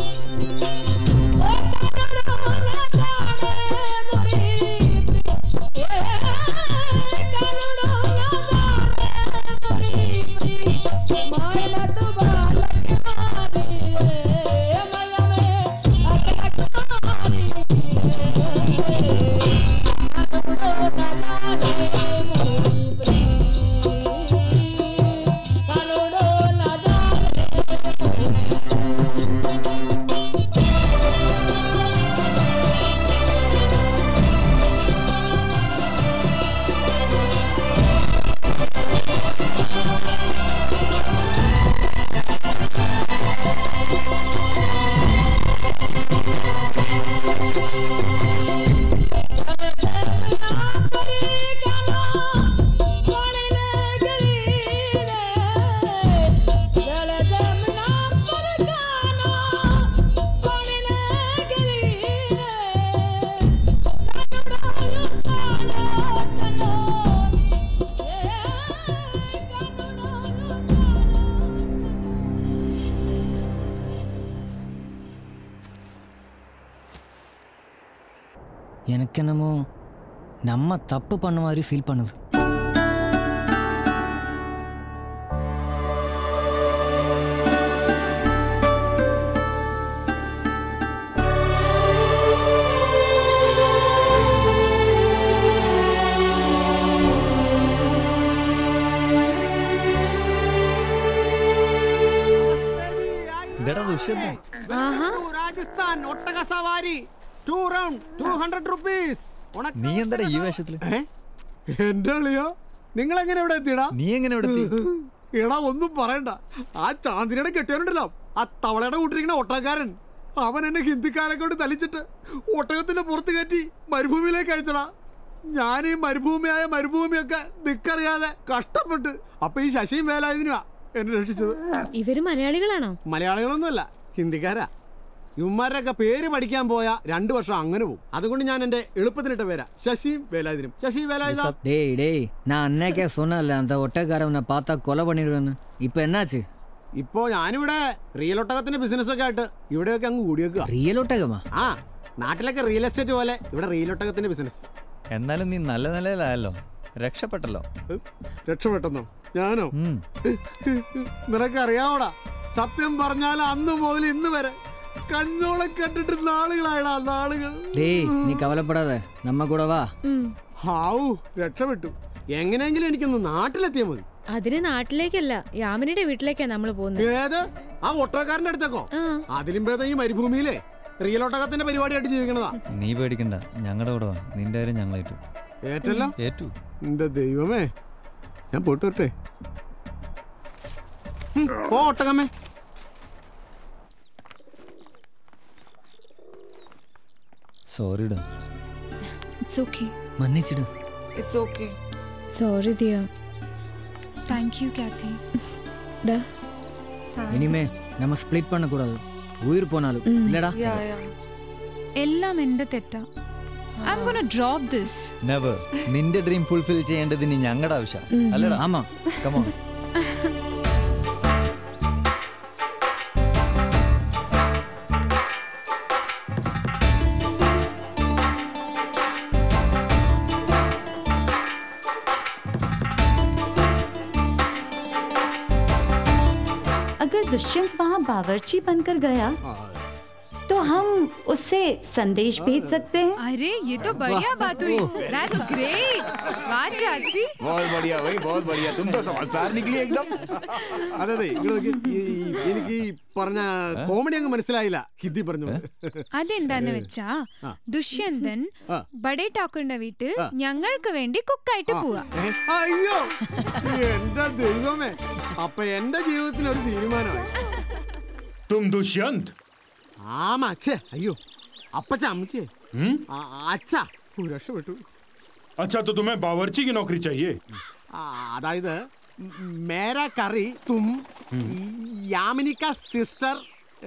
S10: எனக்கு என்னமோ நம்ம தப்பு பண்ண மாதிரி ஃபீல் பண்ணுது.
S13: രാജസ്ഥാൻ ഒട്ടക സവാരി two round two hundred rupees.
S11: നീ എന്താ ഈ വേഷത്തില്?
S13: എന്റെ അളിയോ, നിങ്ങൾ എങ്ങനെ ഇവിടെ എത്തിയടാ?
S11: നീ എങ്ങനെ ഇവിടെ എത്തി?
S13: എടാ ഒന്നും പറയണ്ട, ആ ചാന്ദിനിയുടെ കെട്ടിയാനുണ്ടല്ലോ, ആ തവളയുടെ കൂട്ടിരിക്കുന്ന ഒട്ടകക്കാരൻ, അവൻ എന്നെ ഹിന്ദിക്കാരെ കൊണ്ട് തലിച്ചിട്ട് ഒട്ടകത്തിന്റെ പുറത്ത് കയറ്റി മരുഭൂമിയിലേക്ക് അയച്ചടാ. ഞാൻ ഈ മരുഭൂമിയായ മരുഭൂമിയൊക്കെ ദിക്കറിയാതെ കഷ്ടപ്പെട്ട് അപ്പൊ ഈ ശശിയും വേലായുധനുമാ എന്നെ രക്ഷിച്ചത്.
S5: ഇവര് മലയാളികളാണോ?
S13: മലയാളികളൊന്നുമല്ല, ഹിന്ദിക്കാരാ. ഇവന്മാരുടെയൊക്കെ പേര് പഠിക്കാൻ പോയാ രണ്ടു വർഷം അങ്ങനെ പോകും. അതുകൊണ്ട് ഞാൻ എന്റെ എളുപ്പത്തിനിട്ട പേരാ ശശിയും വേലായുധനും. ശശി വേലായുധ.
S10: டேய் டேய், நான் அன்னைக்கே சொன்னல அந்த ஒட்டக்காரவனை பார்த்தா கொலை பண்ணிடுவேன்னு. இப்போ என்னாச்சு?
S13: ഇപ്പോ ഞാനിവിടെ റിയൽ ഒട്ടകത്തിന്റെ ബിസിനസ് ഒക്കെ ആയിട്ട് ഇവിടെയൊക്കെ അങ്ങ് കൂടിയേക്കുക.
S10: റിയൽ ഒട്ടകമാ?
S13: ആ, നാട്ടിലൊക്കെ റിയൽ എസ്റ്റേറ്റ് പോലെ ഇവിടെ റിയൽ ഒട്ടകത്തിന്റെ ബിസിനസ്.
S11: എന്നാലും നീ നല്ല നിലയിലായല്ലോ, രക്ഷപ്പെട്ടല്ലോ.
S13: രക്ഷപ്പെട്ടെന്നോ? ഞാനോ? നിനക്കറിയാവോടാ, സത്യം പറഞ്ഞാൽ അന്ന് മുതൽ ഇന്ന് വരെ കഞ്ഞോളെ കണ്ടിട്ട് നാളുകളായടാ, നാളുകൾ.
S10: டேய் நீ கவலைப்படாத, நம்ம கூட வா.
S13: ഹാവൂ, രക്ഷപ്പെട്ടു. എങ്ങനെയെങ്കിലും എനിക്കൊന്ന് നാട്ടിലെത്തിയാൽ മതി.
S5: അതിന് നാട്ടിലേക്കല്ല, യാമിനിയുടെ വീട്ടിലേക്കാ നമ്മൾ പോകുന്നത്.
S13: ഏത്? ആ ഒട്ടകക്കാരന്റെ അടുത്തേക്കോ? അതിലും ഭേദം ഈ മരുഭൂമിയിലെ റിയൽ ഒട്ടകത്തിന്റെ പരിപാടിയായിട്ട് ജീവിക്കണതാ.
S11: നീ പേടിക്കണ്ട, ഞങ്ങളുടെ കൂടെ വാ. നിന്റെ കാര്യം ഞങ്ങൾ ഏറ്റു.
S13: ഏറ്റല്ലോ?
S11: ഏറ്റു.
S13: എന്റെ ദൈവമേ, ഞാൻ പോട്ട് വരട്ടെ. പോ ഒട്ടകമ്മേ.
S11: സോറിടാ.
S4: It's okay.
S10: മன்നിച്ചിടും.
S7: It's okay.
S5: Sorry dear.
S4: Thank you, Kathy.
S5: Da.
S10: இனிமே நம்ம ஸ்ப்ளிட் பண்ண கூடாது. உயிர் போனாலும் இல்லடா.
S7: Yeah, yeah.
S4: എല്ലാം എൻ്റെ തെറ്റാ. I'm gonna drop this.
S11: Never. നിന്റെ ഡ്രീം ഫുൾഫിൽ ചെയ്യേണ്ടത് ഇനി ഞങ്ങളുടെ ആവശ്യം അല്ലടാ.
S10: ആമാ.
S11: Come on.
S15: अगर दुष्यंत वहाँ बावर्ची बनकर गया तो हम उससे संदेश भेज सकते हैं।
S4: अरे ये तो बढ़िया बात हुई। That's great. वाह चाची।
S13: बहुत बढ़िया भाई, बहुत बढ़िया. तुम तो समझदार निकली एकदम. അതെ അതെ എനിക്ക് ഈ പറഞ്ഞ കോമഡി അങ്ങ് മനസ്സിലായില്ല ഹിന്ദി പറഞ്ഞു.
S4: അതെന്താന്ന് വെച്ചാ ദുഷ്യന്തൻ ബഡേ ഠാക്കൂറിന്റെ വീട്ടിൽ ഞങ്ങൾക്ക് വേണ്ടി കുക്കായിട്ട് പോവാ.
S13: അയ്യോ എന്റെ ദൈവമേ, അപ്പൊ എന്റെ ജീവിതത്തിൽ ഒരു തീരുമാനമായി.
S6: तुम दुष्यंत?
S13: ആമാ അച്ഛേ. അയ്യോ അപ്പച്ച അമ്മച്ചേ അച്ഛാ രക്ഷപ്പെട്ടു.
S6: अच्छा तो तुम्हें बावर्ची की नौकरी चाहिए?
S13: അതായത് മേരാ കറി തും യാമിനിക സിസ്റ്റർ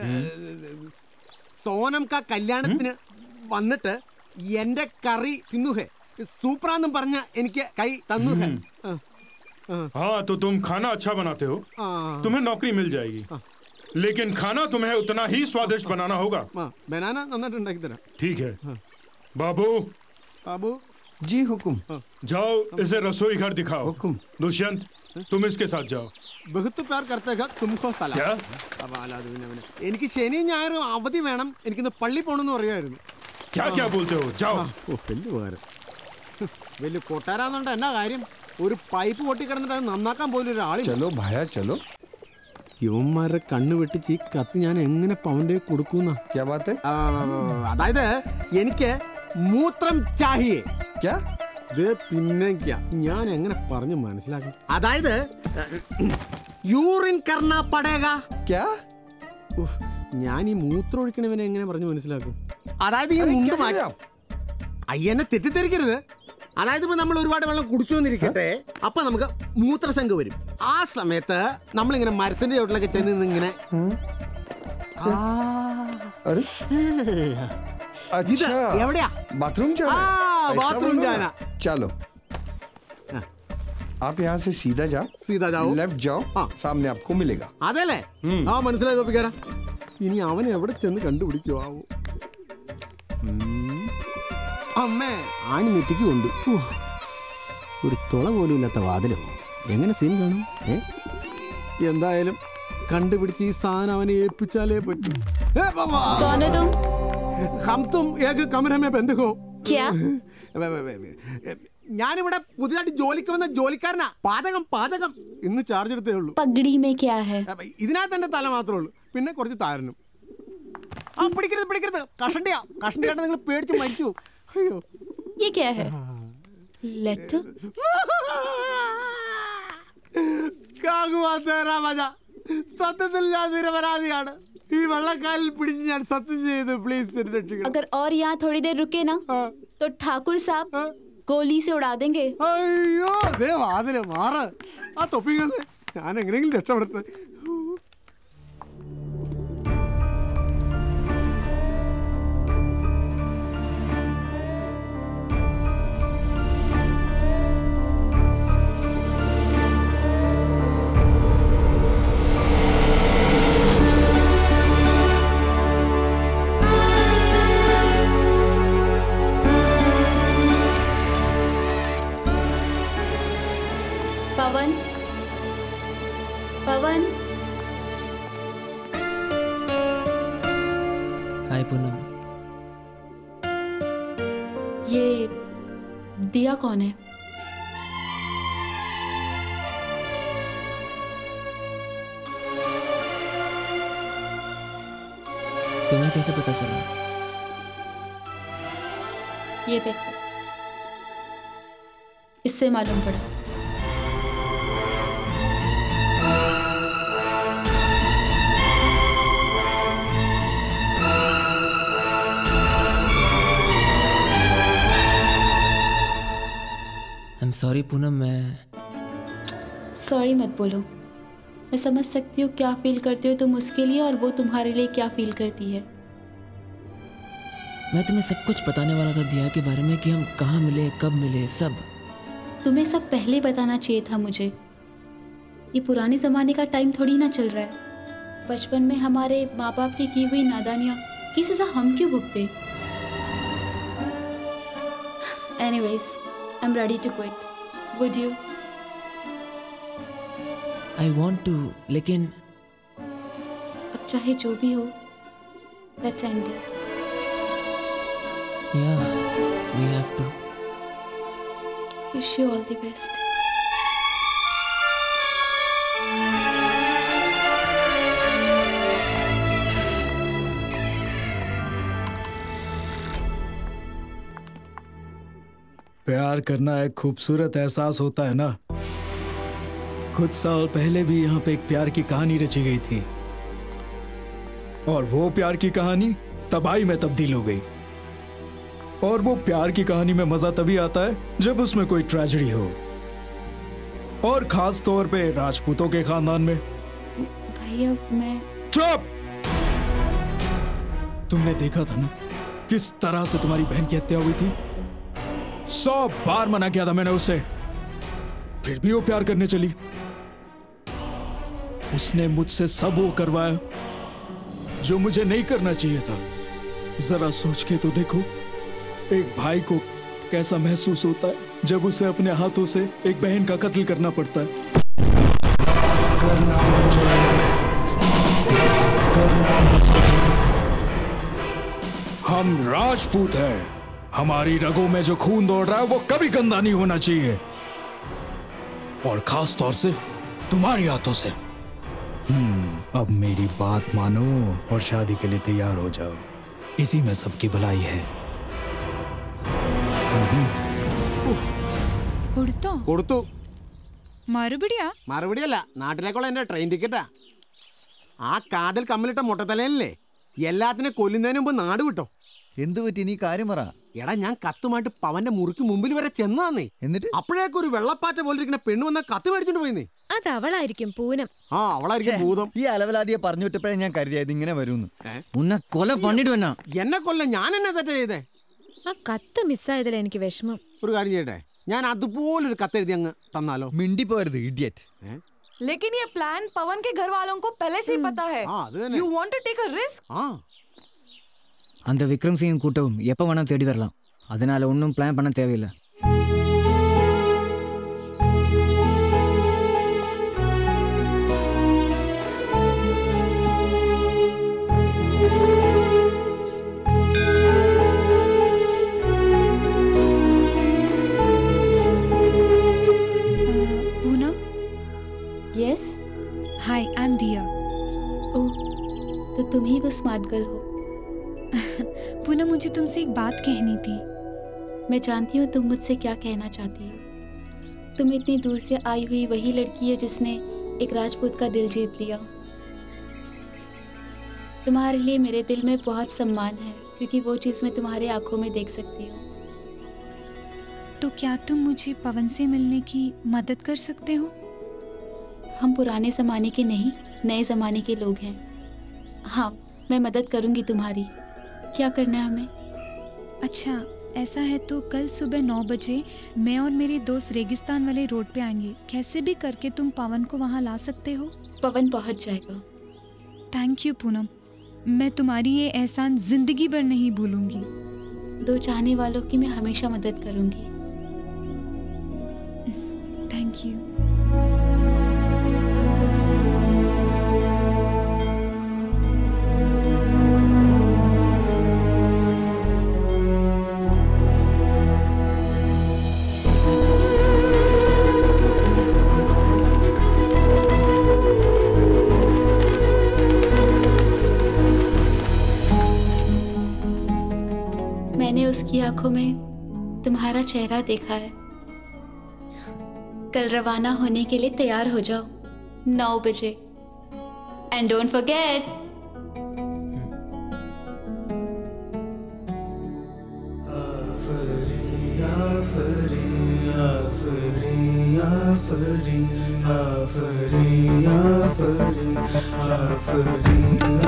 S13: സോനം കാ കല്യാണത്തിന് വന്നിട്ട് എന്റെ കറി തിന്നുഹേ സൂപ്പറാന്നും പറഞ്ഞ എനിക്ക് കൈ തന്നുഹേ.
S6: हाँ तो तुम खाना अच्छा बनाते हो, तुम्हें नौकरी मिल जाएगी. लेकिन खाना तुम्हें उतना ही स्वादिष्ट बनाना होगा.
S13: बनाना നന്നായിട്ടുണ്ടാക്കി തരാം.
S6: ठीक है बाबू.
S13: बाबू
S20: जी हुकुम.
S6: जाओ इसे रसोई घर दिखाओ. हुकुम. दुष्यंत तुम इसके साथ जाओ.
S13: बहुत प्यार करते हैं तुमको सलाम.
S6: क्या?
S13: എനിക്ക് ശനി ഞായറും അവധി വേണം, എനിക്കിന്ന് പള്ളി പോകണമെന്ന് പറയുമായിരുന്നു.
S6: क्या क्या बोलते हो? जाओ.
S13: വലിയ ഉപകാരം. വലിയ കൊട്ടാരാന്നുണ്ട് എന്നാ കാര്യം? ഒരു പൈപ്പ് പൊട്ടിക്കിടന്നിട്ട് അത് നന്നാക്കാൻ പോലും ഒരാളില്ല.
S20: चलो भाया चलो.
S13: യുവന്മാരുടെ കണ്ണ് വെട്ടിച്ച് ഈ കത്ത് ഞാൻ എങ്ങനെ പവന്റെ കൊടുക്കുന്ന? അതായത് എനിക്ക് മൂത്രം ചാഹിയേ. പിന്നെ ഞാൻ എങ്ങനെ പറഞ്ഞു മനസ്സിലാക്കും? അതായത് യൂറിൻ കർണ പടേഗ. ഞാൻ ഈ മൂത്രം ഒഴിക്കണവനെ എങ്ങനെ പറഞ്ഞു മനസ്സിലാക്കും? അതായത് ഈ മുണ്ട് മാറ്റാം. അയ്യെന്നെ തെറ്റിദ്ധരിക്കരുത്. അതായത് ഇപ്പൊ നമ്മൾ ഒരുപാട് വെള്ളം കുടിച്ചു വന്നിരിക്കട്ടെ, അപ്പൊ നമുക്ക് മൂത്രശങ്ക വരും. ആ സമയത്ത് നമ്മളിങ്ങനെ മരത്തിന്റെ ചോട്ടിലൊക്കെ ചെന്ന് ഇങ്ങനെ എവിടെയാ
S20: बाथरूम जाना?
S13: बाथरूम जाना.
S20: चलो आप यहाँ से सीधा जाओ.
S13: सीधा जाओ.
S20: लेफ्ट जाओ. हाँ सामने आपको मिलेगा.
S13: അതല്ലേ? ആ മനസ്സിലായി തോപ്പിക്കാരാ. ഇനി അവൻ എവിടെ ചെന്ന് കണ്ടുപിടിക്കുവോ ആവോ? അമ്മേ ആണി നെറ്റിക്ക് കൊണ്ട് ഒരു തുള പോലും ഇല്ലാത്ത വാതിലോ എങ്ങനെ സീൻ കാണും? ഏ എന്തായാലും കണ്ടുപിടിച്ച് ഈ സാധനം അവനെ ഏൽപ്പിച്ചാലേ പറ്റൂ. ഞാനിവിടെ പുതിയതായിട്ട് ജോലിക്ക് വന്ന ജോലിക്കാരനാ. പാചകം പാചകം ഇന്ന് ചാർജ് എടുത്തേ ഉള്ളൂ. ഇതിനകത്ത് എന്റെ തല മാത്രമേ ഉള്ളൂ, പിന്നെ കുറച്ച് താരനും. ആ പിടിക്കരുത് പിടിക്കരുത്, കഷണ്ടിയാ കഷണ്ടിയായിട്ട് നിങ്ങൾ പേടിച്ച് മരിച്ചു. അയ്യോ സത്യത്തിൽ ഞാൻ നിരപരാധിയാണ്. ഈ വെള്ളക്കാലിൽ പിടിച്ച് ഞാൻ സത്യം ചെയ്ത് പ്ലീസ് രക്ഷിക്കണം.
S21: अगर और यहाँ थोड़ी देर रुके ना तो ठाकुर साहब गोली से उड़ा देंगे.
S13: അയ്യോ ദേ വാതില് മാറ്. ആ തൊപ്പികളെ ഞാൻ എങ്ങനെയെങ്കിലും രക്ഷപ്പെടട്ടെ.
S21: पवन पवन
S18: हाय पूनम.
S21: ये दिया कौन है?
S18: तुम्हें कैसे पता चला?
S21: ये देखो, इससे मालूम पड़ा.
S18: I'm sorry पूनम, मैं
S21: सॉरी मत बोलो। मैं समझ सकती हूँ क्या फील करते हो तुम उसके लिए और वो तुम्हारे लिए क्या फील करती है।
S18: मैं तुम्हें सब कुछ बताने वाला था दिया के बारे में कि हम कहाँ मिले, कब मिले, सब।
S21: तुम्हें सब पहले बताना चाहिए था मुझे। ये पुराने ज़माने का टाइम थोड़ी ना चल रहा है। बचपन में हमारे माँ बाप की की हुई नादानियाँ की सज़ा हम क्यों भुगते? Anyways, I am ready to quit. Would you?
S18: I want to, लेकिन
S21: अब चाहे जो भी हो, let's end this.
S18: Yeah, we have to.
S21: Wish you all the best.
S3: प्यार करना एक खूबसूरत एहसास होता है ना। कुछ साल पहले भी यहाँ पे एक प्यार की कहानी रची गई थी, और वो प्यार की कहानी तबाही में तब्दील हो गई। और वो प्यार की कहानी में मजा तभी आता है जब उसमें कोई ट्रेजेडी हो, और खास तौर पे राजपूतों के खानदान में।
S21: भैया मैं
S3: चुप! तुमने देखा था ना किस तरह से तुम्हारी बहन की हत्या हुई थी। सौ बार मना किया था मैंने उसे, फिर भी वो प्यार करने चली। उसने मुझसे सब वो करवाया जो मुझे नहीं करना चाहिए था। जरा सोच के तो देखो, एक भाई को कैसा महसूस होता है जब उसे अपने हाथों से एक बहन का कत्ल करना पड़ता है। करना करना हम राजपूत हैं। हमारी रगों में जो खून दौड़ रहा है वो कभी गंदा नहीं होना चाहिए, और खास तौर से तुम्हारी हाथों से। हम्म, अब मेरी बात मानो और शादी के लिए तैयार हो जाओ। इसी में सबकी भलाई है।
S4: കൊടുത്തോ?
S13: കൊടുത്തു.
S4: മറുപടിയാ?
S13: മറുപടിയല്ല, നാട്ടിലേക്കുള്ള എന്റെ ട്രെയിൻ ടിക്കറ്റാ. ആ കാതിൽ കമ്മലിട്ട മുട്ടത്തലയല്ലേ എല്ലാത്തിനെ കൊല്ലുന്നതിന് മുമ്പ് നാട് വിട്ടോ.
S11: എന്തു പറ്റി? നീ കാര്യം പറ.
S13: എടാ, ഞാൻ കത്തുമായിട്ട് പവന്റെ മുറിക്ക് മുമ്പിൽ വരെ ചെന്നാന്നേ.
S11: എന്നിട്ട്
S13: അപ്പോഴേക്കും ഒരു വെള്ളപ്പാറ്റ പോലെ ഇരിക്കുന്ന പെണ്ണ് വന്ന കത്ത് മേടിച്ചോണ്ട് പോയിന്നേ.
S5: അത് അവളായിരിക്കും, പൂനം.
S13: ആ, അവളായിരിക്കും ഭൂതം.
S11: ഈ അലവലാദിയെ പറഞ്ഞു വിട്ടപ്പോഴേ ഞാൻ കരുതിയത് ഇങ്ങനെ വരുമെന്ന്.
S10: ഉന്നെ കൊല പണിടുവന്നാ.
S13: എന്നെ കൊല്ല ഞാൻ എന്നെ തെറ്റ ചെയ്തേ.
S5: ആ കത്ത് മിസ്സായതിൽ എനിക്ക് വിഷമം.
S13: ഒരു കാര്യം ചെയ്യട്ടെ, ഞാൻ അതുപോലൊരു കത്തെഴുതി അങ്ങ് തന്നാലോ?
S11: മിണ്ടി പോരുത്, ഇഡിയറ്റ്.
S7: लेकिन ये प्लान पवन के घर वालों को पहले से ही पता है। You want to take a risk?
S10: அந்த விக்ரம் சிங் கூட்டவும் எப்போ வேணா தேடி வரலாம். அதனால ஒன்றும் பிளான் பண்ண தேவையில்லை.
S4: Poonam?
S21: Yes.
S4: Hi, I am Diya.
S21: Oh, तो तुम ही वो स्मार्ट गर्ल हो।
S4: पूनम, मुझे तुमसे एक बात कहनी थी।
S21: मैं जानती हूँ तुम मुझसे क्या कहना चाहती हो। तुम इतनी दूर से आई हुई वही लड़की हो जिसने एक राजपूत का दिल जीत लिया। तुम्हारे लिए मेरे दिल में बहुत सम्मान है, क्योंकि वो चीज़ मैं तुम्हारे आंखों में देख सकती हूँ।
S4: तो क्या तुम मुझे पवन से मिलने की मदद कर सकते हो?
S21: हम पुराने ज़माने के नहीं, नए ज़माने के लोग हैं। हाँ, मैं मदद करूँगी तुम्हारी। क्या करना है हमें?
S4: अच्छा, ऐसा है तो कल सुबह नौ बजे मैं और मेरे दोस्त रेगिस्तान वाले रोड पे आएंगे। कैसे भी करके तुम पवन को वहाँ ला सकते हो?
S21: पवन पहुँच जाएगा।
S4: थैंक यू पूनम, मैं तुम्हारी ये एहसान जिंदगी भर नहीं भूलूंगी।
S21: दो चाहने वालों की मैं हमेशा मदद करूँगी।
S4: Thank you.
S21: मैंने उसकी आंखों में तुम्हारा चेहरा देखा है। कल रवाना होने के लिए तैयार हो जाओ नौ बजे। And don't forget.
S19: आफरी आफरी आफरी आफरी आफरी आफरी आफरी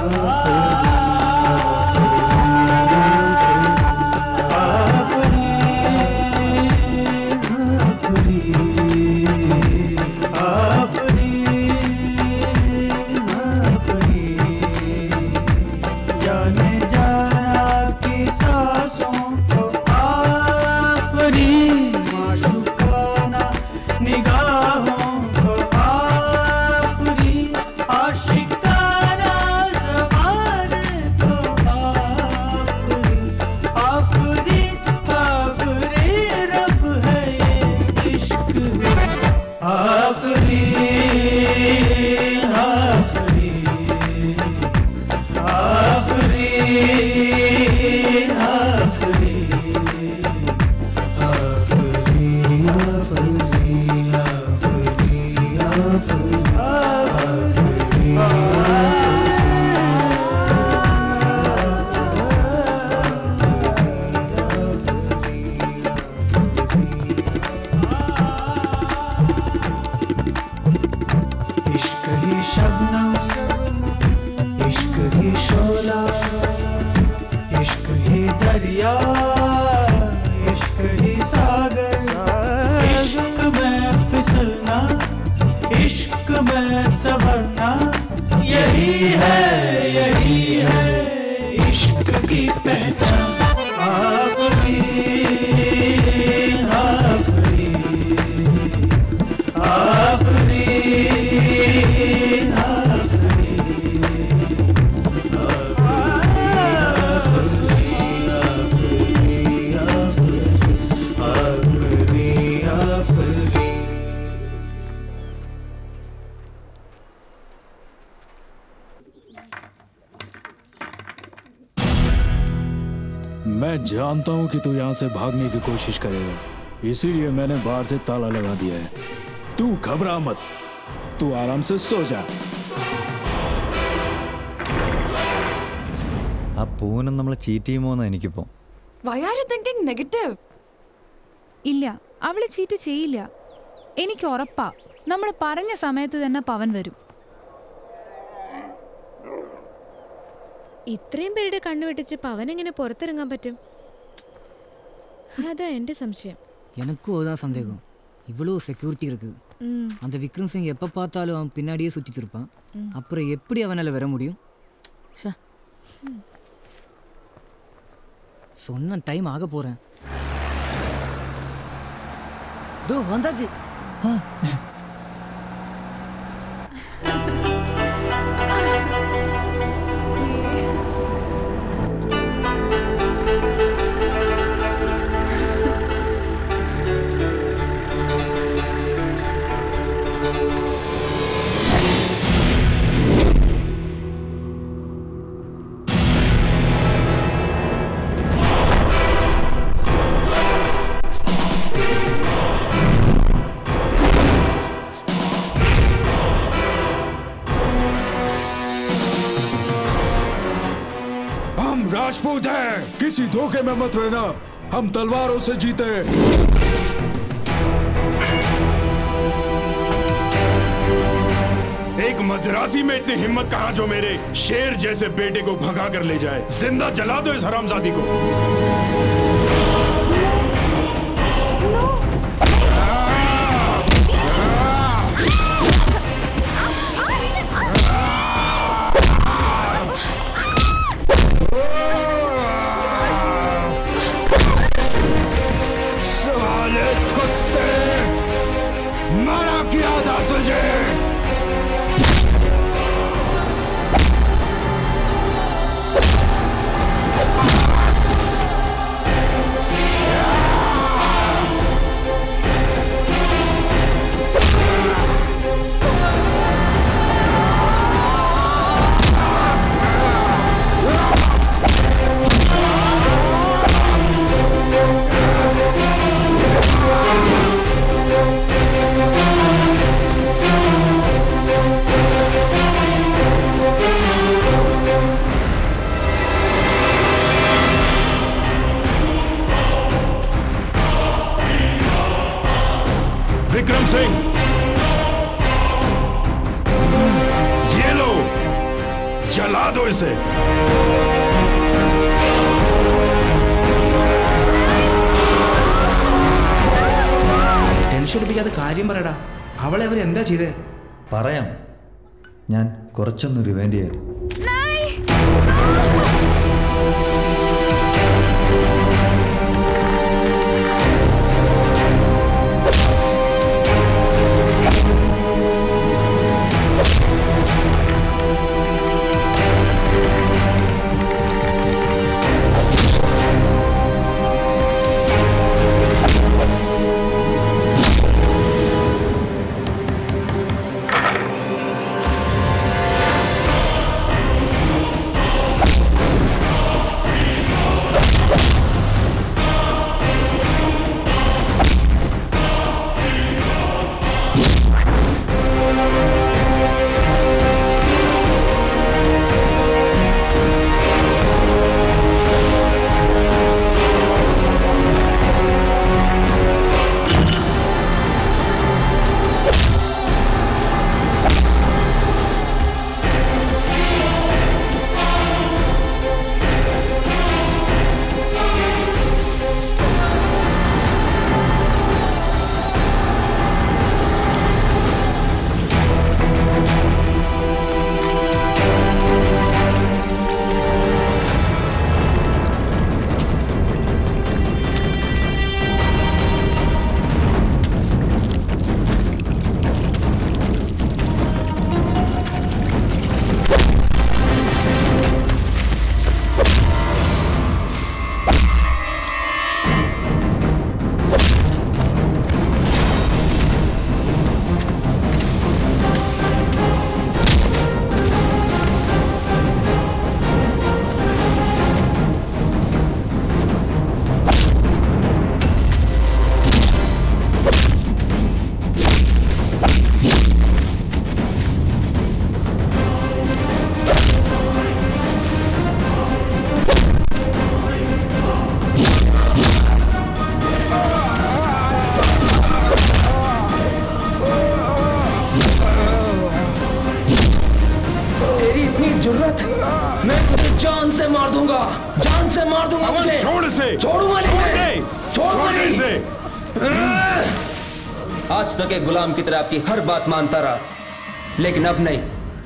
S3: मैं जानता हूं कि तू यहां से भागने की कोशिश करेगा, इसीलिए मैंने बाहर से ताला लगा दिया है। तू घबरा मत, तू आराम से सो जा।
S11: ആ പൂനം നമ്മളെ ചീറ്റ് ചെയ്യുമോന്ന് എനിക്കിപ്പോ.
S7: Why are you thinking negative?
S4: ഇല്ല, അവള് ചീറ്റ് ചെയ്യില്ല. എനിക്ക് ഉറപ്പാ, നമ്മൾ പറഞ്ഞ സമയത്ത് തന്നെ പവൻ വരും.
S5: ഇത്രയും പേരുടെ കണ്ണു വെട്ടിച്ച് പവൻ എങ്ങനെ പുറത്തിറങ്ങാൻ പറ്റും? அதான் எந்த சம்சயம்.
S10: எனக்கும் அதான் சந்தேகம். இவ்வளோ செக்யூரிட்டி இருக்கு. அந்த விக்ரம் சிங் எப்போ பார்த்தாலும் அவன் பின்னாடியே சுற்றிட்டு இருப்பான். அப்புறம் எப்படி அவனால் வர முடியும்? சொன்ன டைம் ஆக போகிறேன். தோ வந்தாச்சு.
S20: राजपूत है, किसी धोखे में मत रहना। हम तलवारों से जीते।
S6: एक मद्रासी में इतनी हिम्मत कहां जो मेरे शेर जैसे बेटे को भगा कर ले जाए। जिंदा जला दो इस हरामजादी को। इसे।
S1: ടെൻഷൻ എടുപ്പിക്കാതെ കാര്യം പറയടാ. അവളെ അവർ എന്താ ചെയ്തേ?
S11: പറയാം. ഞാൻ കുറച്ചൊന്ന് റിവൈൻഡ് ചെയ്യട്ടെ.
S18: आज तक एक गुलाम की तरह आपकी हर बात मानता रहा, लेकिन अब नहीं।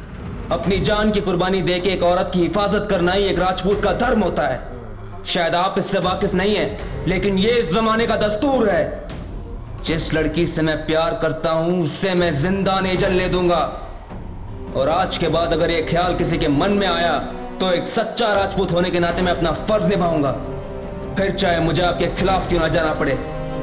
S18: अपनी जान की कुर्बानी देके एक औरत की हिफाजत करना ही एक राजपूत का धर्म होता है। शायद आप इससे वाकिफ नहीं हैं, लेकिन ये इस जमाने का दस्तूर है। जिस लड़की से मैं प्यार करता हूं उससे मैं जिंदा नहीं जलने दूंगा। और आज के बाद अगर ये ख्याल किसी के मन में आया तो एक सच्चा राजपूत होने के नाते मैं अपना फर्ज निभाऊंगा, फिर चाहे मुझे आपके खिलाफ क्यों ना जाना पड़े।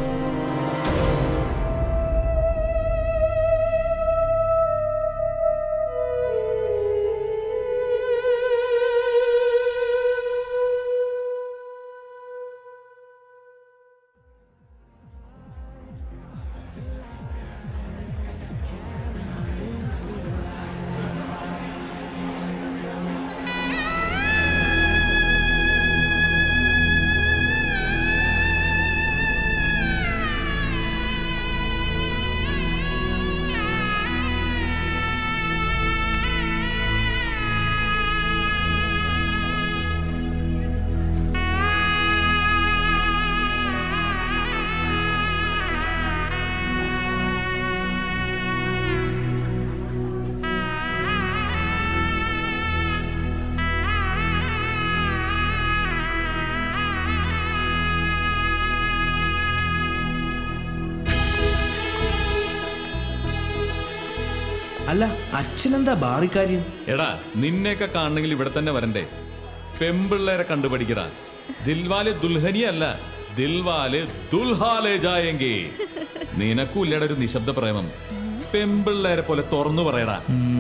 S1: അല്ല അച്ഛനെന്താ ബാറിക്കാര്യം?
S2: എടാ നിന്നെയൊക്കെ കാണണമെങ്കിൽ ഇവിടെ തന്നെ വരണ്ടേ? പെമ്പിള്ളേരെ കണ്ടുപഠിക്കടാ. ദിൽവാലെ ദുൽഹനിയല്ല, ദിൽവാലെ ദുൽഹാലേ ജായെങ്കി. നിനക്കൂല്ലയുടെ ഒരു നിശബ്ദ പ്രേമം. പെമ്പിള്ളേരെ പോലെ തുറന്നു പറയടാ.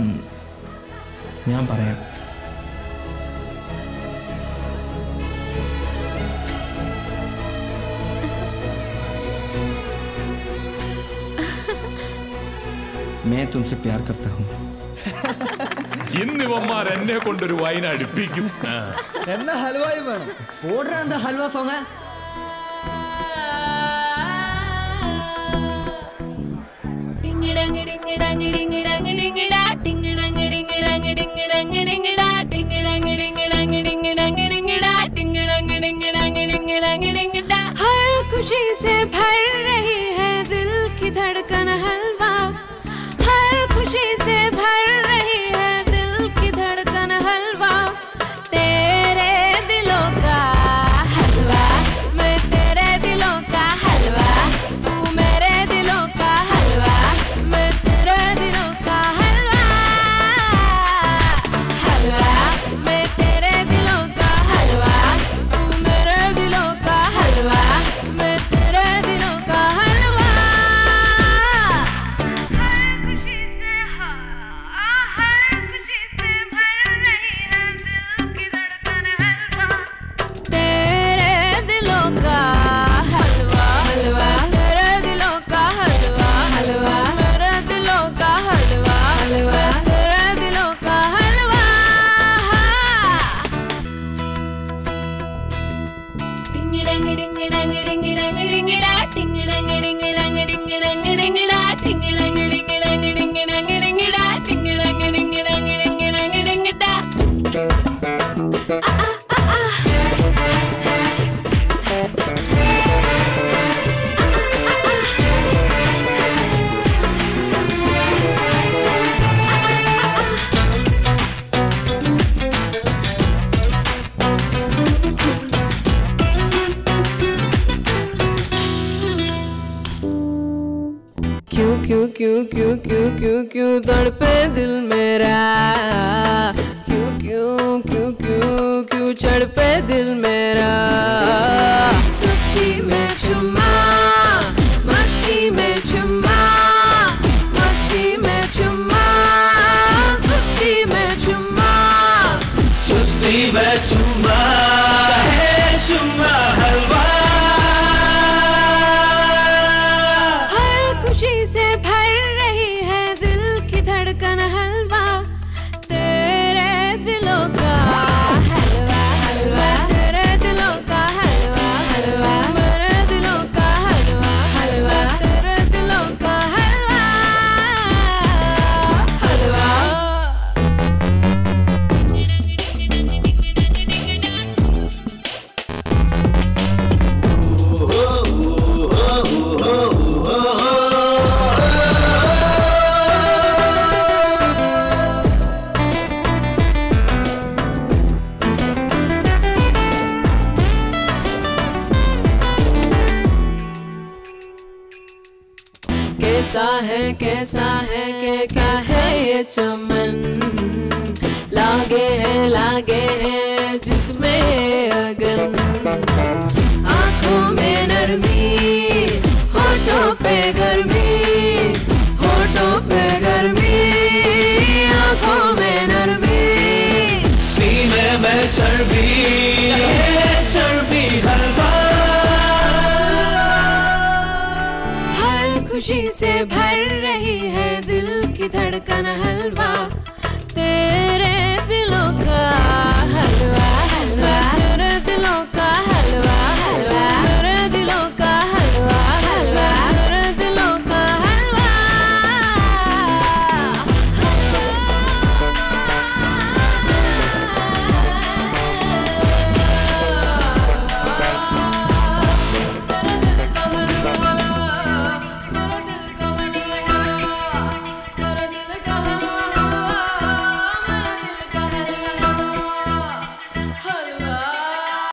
S1: ഞാൻ പറയാം. मैं तुमसे प्यार करता हूँ.
S2: ഇന്നിവന്മാർ എന്നെ കൊണ്ടൊരു വൈൻ അടുപ്പിക്കും.
S11: എന്നാ ഹൽവായി വേണം.
S10: ഓർഡർ എന്താ ഹൽവ സോങ്?
S23: ടിങ്ങിടങ്ങിടിങ്ങിടങ്ങിടിങ്ങിടങ്ങിടിങ്ങിടാ ടിങ്ങിടങ്ങിടിങ്ങിടങ്ങിടിങ്ങിടങ്ങിടിങ്ങിടാ ടിങ്ങിടങ്ങിടി क्यों क्यों क्यों क्यों क्यों क्यों क्यों तड़पे दिल मेरा, क्यों क्यों क्यों क्यों क्यों चढ़पे दिल मेरा। सुस्ती में चुम्मा, मस्ती में चुम्मा, मस्ती में चुम्मा, सुस्ती में चुम्मा,
S19: सुस्ती में चुम्मा है चुम्मा हलवा।
S23: खुशी से भर रही है दिल की धड़कन हलवा, तेरे दिलों का हलवा हलवा, तेरे दिलों का हलवा हलवा, मेरे दिलों का हलवा हलवा, तेरे दिलों का हलवा हलवा। कैसा है कैसा है कैसा है ये चमन, लागे है लागे है जिसमें अगन। आँखों में नरमी, होठों पे गर्मी, होठों पे गर्मी, आँखों में नरमी,
S19: सीने में चर्बी चर्बी हलवा।
S23: खुशी से भर